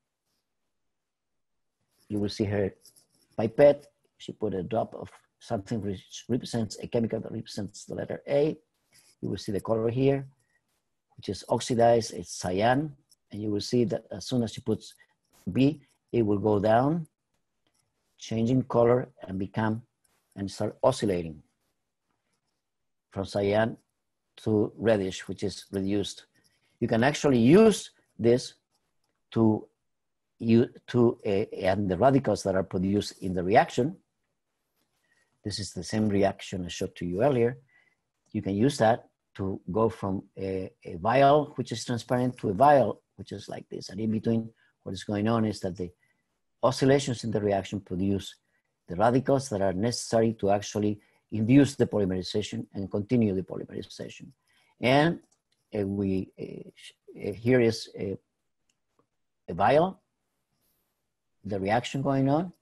S2: You will see her pipette. She put a drop of something which represents a chemical that represents the letter A. You will see the color here, which is oxidized, it's cyan. And you will see that as soon as she puts B, it will go down, changing color and become, and start oscillating from cyan to reddish, which is reduced. You can actually use this to, you, to uh, and the radicals that are produced in the reaction. This is the same reaction I showed to you earlier. You can use that to go from a, a vial, which is transparent, to a vial, which is like this. And in between, what is going on is that the oscillations in the reaction produce the radicals that are necessary to actually induce the polymerization and continue the polymerization. And uh, we, uh, here is a, a vial, the reaction going on.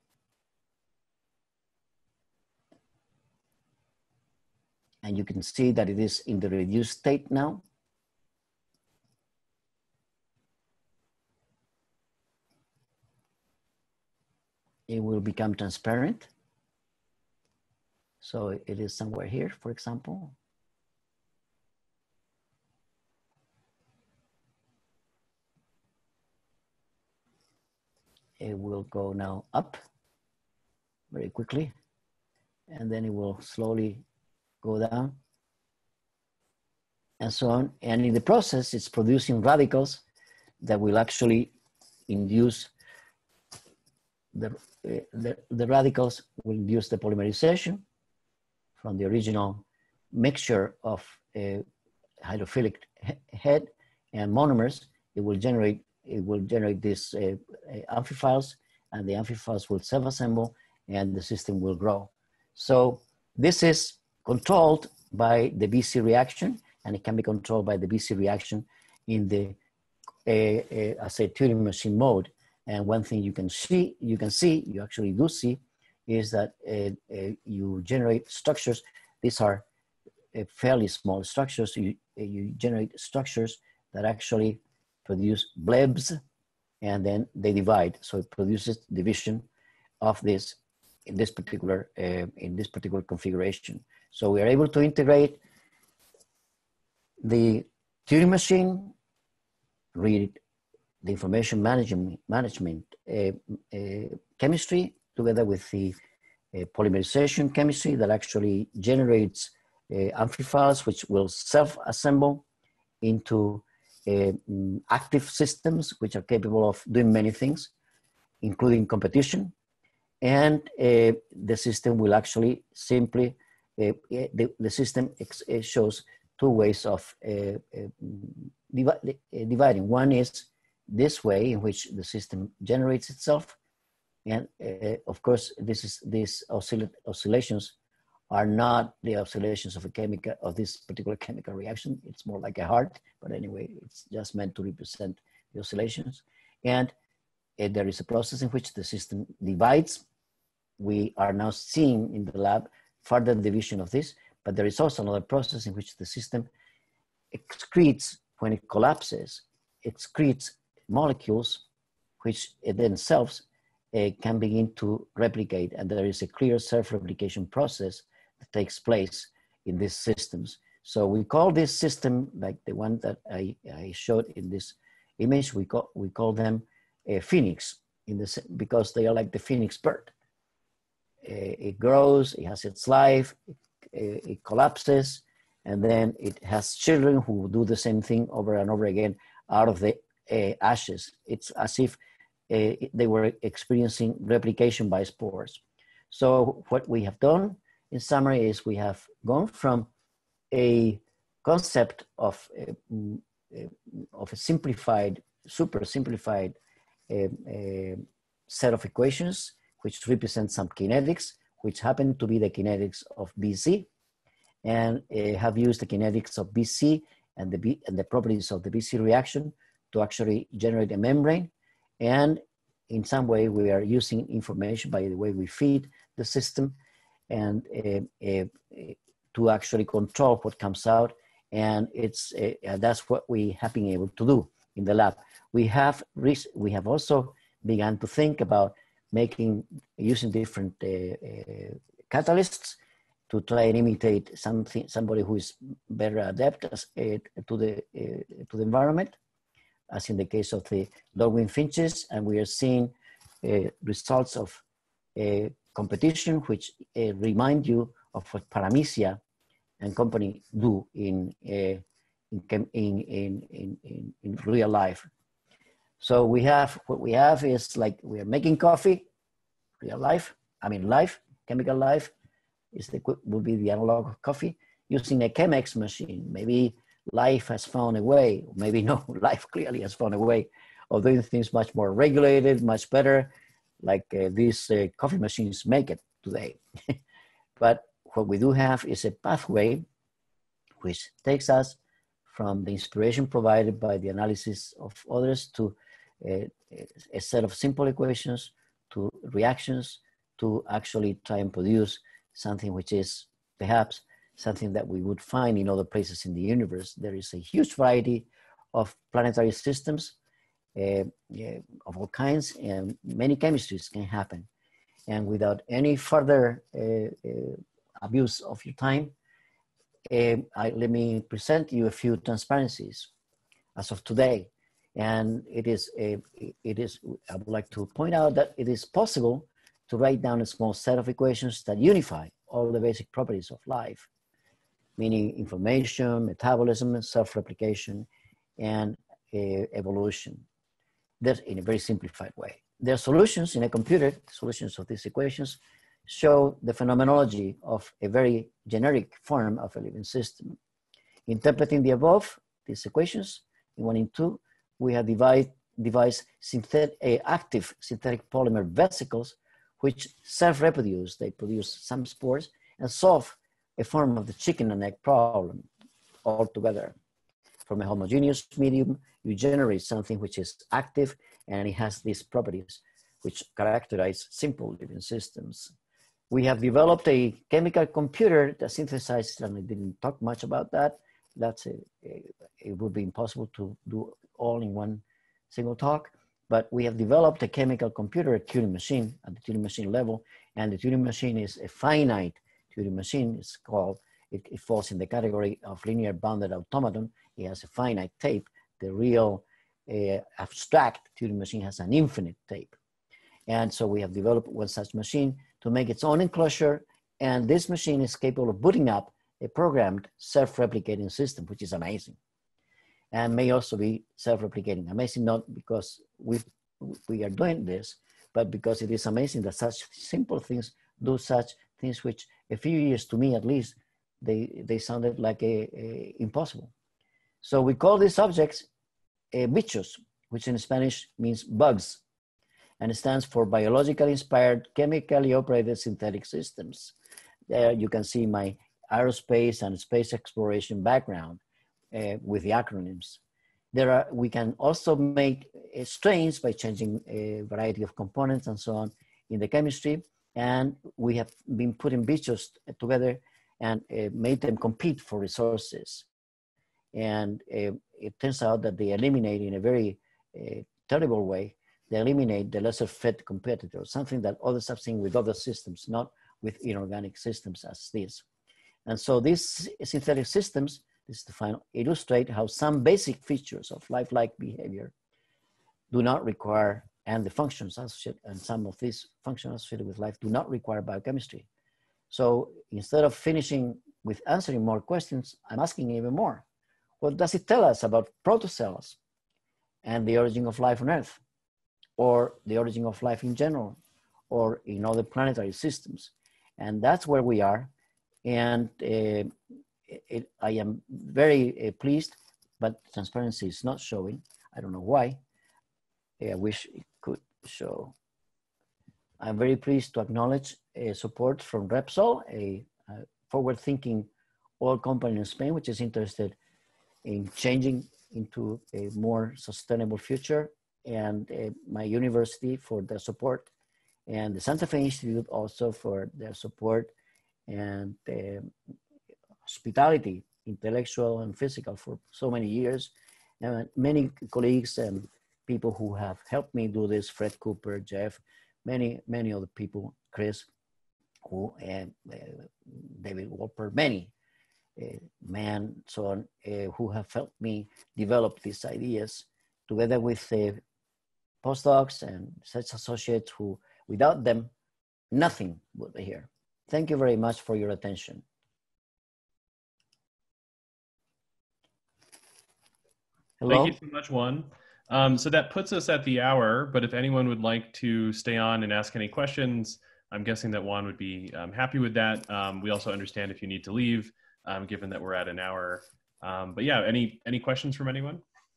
S2: And you can see that it is in the reduced state now. It will become transparent. So it is somewhere here, for example. It will go now up very quickly, and then it will slowly go down, and so on. And in the process, it's producing radicals that will actually induce the, uh, the, the radicals will induce the polymerization from the original mixture of a hydrophilic head and monomers. It will generate, it will generate these uh, amphiphiles, and the amphiphiles will self-assemble and the system will grow. So this is controlled by the B C reaction, and it can be controlled by the B C reaction in the, uh, uh, as a Turing machine mode. And one thing you can see, you can see, you actually do see, is that uh, uh, you generate structures. These are uh, fairly small structures. You, uh, you generate structures that actually produce blebs, and then they divide. So it produces division of this in this particular uh, in this particular configuration. So we are able to integrate the Turing machine, read the information management, management uh, uh, chemistry, together with the uh, polymerization chemistry that actually generates uh, amphiphiles, which will self-assemble into uh, active systems, which are capable of doing many things, including competition. And uh, the system will actually simply, uh, the, the system ex shows two ways of uh, uh, divi uh, dividing. One is this way, in which the system generates itself. And uh, of course, this is, these oscill oscillations are not the oscillations of a chemical, of this particular chemical reaction. It's more like a heart, but anyway, it's just meant to represent the oscillations. And uh, there is a process in which the system divides. We are now seeing in the lab further division of this, but there is also another process in which the system excretes, when it collapses, excretes molecules which themselves uh, can begin to replicate, and there is a clear self-replication process that takes place in these systems. So we call this system, like the one that I, I showed in this image, we call, we call them a phoenix, in this, because they are like the phoenix bird. Uh, it grows, it has its life, it, it collapses, and then it has children who do the same thing over and over again out of the uh, ashes. It's as if uh, they were experiencing replication by spores. So what we have done, in summary, is we have gone from a concept of a, of a simplified, super simplified uh, uh, set of equations, which represent some kinetics, which happen to be the kinetics of B C, and uh, have used the kinetics of B C and the, B, and the properties of the B C reaction to actually generate a membrane. And in some way, we are using information by the way we feed the system and uh, uh, to actually control what comes out. And it's uh, that's what we have been able to do in the lab. We have we have also begun to think about making using different uh, uh, catalysts to try and imitate something somebody who is better adapted uh, to the uh, to the environment, as in the case of the Darwin finches, and we are seeing uh, results of uh, competition, which uh, remind you of what Paramecia and company do in, uh, in, in, in, in, in real life. So we have, what we have is like, we are making coffee, real life, I mean life, chemical life, is the, will be the analog of coffee, using a Chemex machine. Maybe life has found a way, maybe no, life clearly has found a way of doing things much more regulated, much better, like uh, these uh, coffee machines make it today. But what we do have is a pathway which takes us from the inspiration provided by the analysis of others to uh, a set of simple equations, to reactions, to actually try and produce something which is perhaps something that we would find in other places in the universe. There is a huge variety of planetary systems uh, uh, of all kinds, and many chemistries can happen. And without any further uh, uh, abuse of your time, uh, I, let me present you a few transparencies as of today. And it is, a, it is, I would like to point out that it is possible to write down a small set of equations that unify all the basic properties of life, meaning information, metabolism, self-replication, and uh, evolution. That's in a very simplified way. Their solutions in a computer, solutions of these equations, show the phenomenology of a very generic form of a living system. Interpreting the above, these equations, in one and two, we have devised, devised synthetic, uh, active synthetic polymer vesicles, which self-reproduce. They produce some spores and solve a form of the chicken and egg problem altogether. From a homogeneous medium, you generate something which is active, and it has these properties which characterize simple living systems. We have developed a chemical computer that synthesizes, and I didn't talk much about that. That's a, a, it would be impossible to do all in one single talk, but we have developed a chemical computer, a Turing machine, at the Turing machine level, and the Turing machine is a finite Turing machine. It's called, it, it falls in the category of linear bounded automaton. It has a finite tape. The real uh, abstract Turing machine has an infinite tape. And so we have developed one such machine to make its own enclosure, and this machine is capable of booting up a programmed self-replicating system, which is amazing, and may also be self-replicating. Amazing not because we, we are doing this, but because it is amazing that such simple things do such things which a few years, to me at least, they, they sounded like a, a impossible. So we call these objects uh, bichos, which in Spanish means bugs, and it stands for biologically inspired, chemically operated synthetic systems. There you can see my aerospace and space exploration background uh, with the acronyms. There are, we can also make uh, strains by changing a variety of components and so on in the chemistry. And we have been putting bichos together and uh, made them compete for resources. And uh, it turns out that they eliminate in a very uh, terrible way, they eliminate the lesser fit competitor, something that others have seen with other systems, not with inorganic systems as this. And so these synthetic systems, this is to final, illustrate how some basic features of lifelike behavior do not require, and the functions associated, and some of these functions associated with life do not require biochemistry. So instead of finishing with answering more questions, I'm asking even more. What does it tell us about protocells and the origin of life on Earth, or the origin of life in general, or in other planetary systems? And that's where we are. And uh, it, I am very uh, pleased, but transparency is not showing. I don't know why. I wish it could show. I'm very pleased to acknowledge uh, support from Repsol, a, a forward-thinking oil company in Spain, which is interested in changing into a more sustainable future, and uh, my university for their support, and the Santa Fe Institute also for their support, and uh, hospitality, intellectual and physical, for so many years, and many colleagues and people who have helped me do this, Fred Cooper, Jeff, many, many other people, Chris, who, uh, uh, David Wolper, many, uh, man, so on, uh, who have helped me develop these ideas, together with uh, postdocs and such associates who, without them, nothing would be here. Thank you very much for your attention. Hello?
S1: Thank you so much, Juan. Um, so that puts us at the hour, but if anyone would like to stay on and ask any questions, I'm guessing that Juan would be um, happy with that. Um, we also understand if you need to leave, um, given that we're at an hour. Um, but yeah, any, any questions from anyone?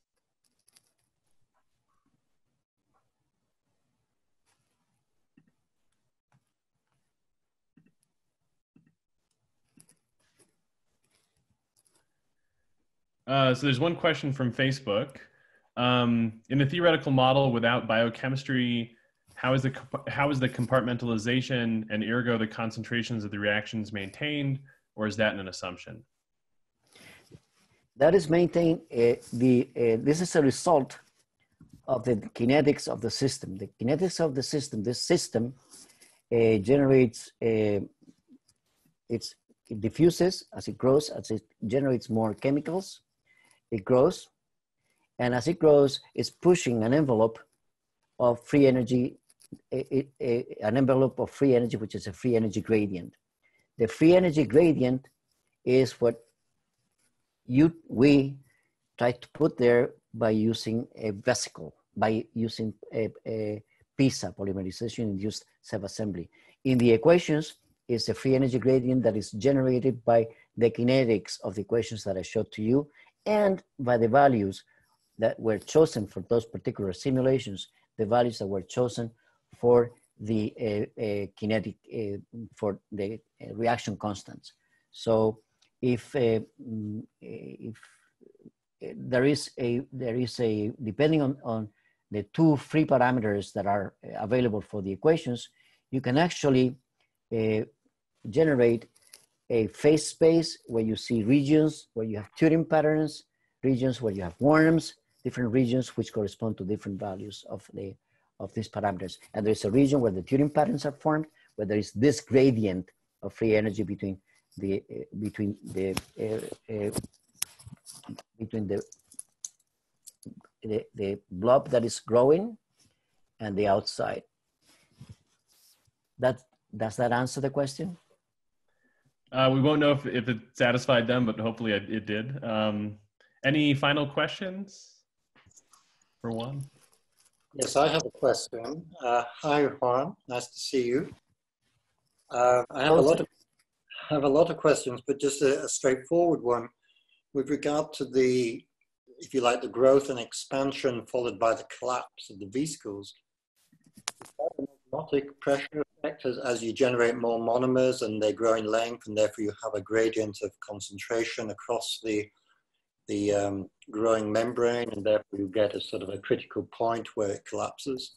S1: Uh, so there's one question from Facebook. Um, in a theoretical model without biochemistry, how is the how is the compartmentalization and ergo the concentrations of the reactions maintained, or is that an assumption?
S2: That is maintained. Uh, the uh, this is a result of the kinetics of the system. The kinetics of the system. This system uh, generates. Uh, it's it diffuses as it grows, as it generates more chemicals. It grows, and as it grows, it's pushing an envelope of free energy, a, a, an envelope of free energy, which is a free energy gradient. The free energy gradient is what you we try to put there by using a vesicle, by using a, a PISA, Polymerization Induced Self-Assembly. In the equations, is the free energy gradient that is generated by the kinetics of the equations that I showed to you, and by the values that were chosen for those particular simulations, the values that were chosen for the uh, uh, kinetic, uh, for the uh, reaction constants. So if, uh, if there is a, there is a, depending on, on the two free parameters that are available for the equations, you can actually uh, generate a phase space where you see regions where you have Turing patterns, regions where you have worms, different regions which correspond to different values of the of these parameters. And there's a region where the Turing patterns are formed, where there is this gradient of free energy between the uh, between the uh, uh, between the, the the blob that is growing and the outside. That does that answer the question?
S1: Uh, we won't know if, if it satisfied them, but hopefully it, it did. Um, any final questions for Juan?
S4: Yes, I have a question. Uh, hi, Juan. Nice to see you. Uh, I have a lot of I have a lot of questions, but just a, a straightforward one with regard to the, if you like, the growth and expansion followed by the collapse of the vesicles. Is that an osmotic pressure effect as, as you generate more monomers and they grow in length, and therefore you have a gradient of concentration across the the um, growing membrane, and therefore you get a sort of a critical point where it collapses?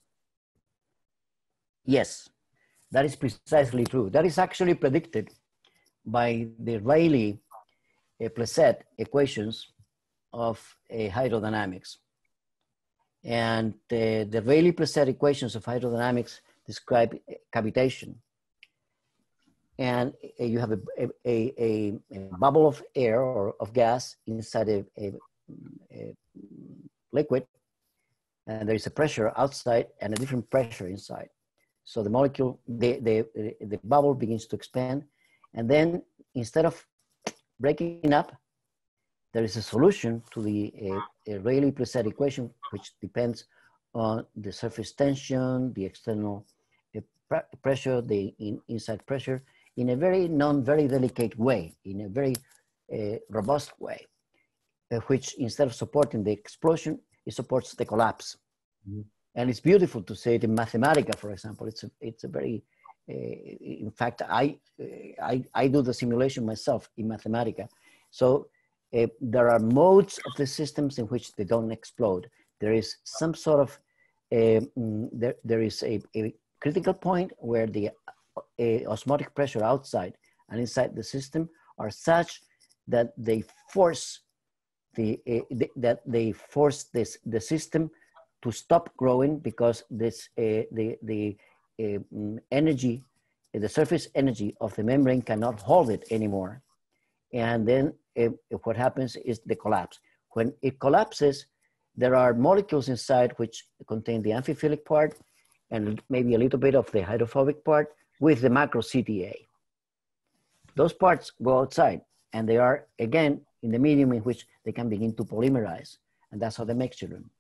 S2: Yes, that is precisely true. That is actually predicted by the Rayleigh-Plesset equations of uh, hydrodynamics. And uh, the Rayleigh-Plesset equations of hydrodynamics describe cavitation. And uh, you have a, a, a, a bubble of air or of gas inside a, a, a liquid, and there is a pressure outside and a different pressure inside. So the molecule, the, the, the bubble begins to expand, and then instead of breaking up, there is a solution to the uh, Rayleigh-Plesset equation, which depends on the surface tension, the external uh, pr pressure, the in inside pressure, in a very non, very delicate way, in a very uh, robust way, uh, which instead of supporting the explosion, it supports the collapse. Mm-hmm. And it's beautiful to say it in Mathematica, for example. It's a, it's a very, uh, in fact, I, I, I do the simulation myself in Mathematica. So uh, there are modes of the systems in which they don't explode. There is some sort of, uh, mm, there, there is a, a critical point where the uh, osmotic pressure outside and inside the system are such that they force the, uh, the that they force this the system to stop growing, because this uh, the the uh, energy, the surface energy of the membrane cannot hold it anymore, and then uh, what happens is the collapse. When it collapses, there are molecules inside which contain the amphiphilic part and maybe a little bit of the hydrophobic part with the macro C T A. Those parts go outside, and they are again in the medium in which they can begin to polymerize, and that's how they make children.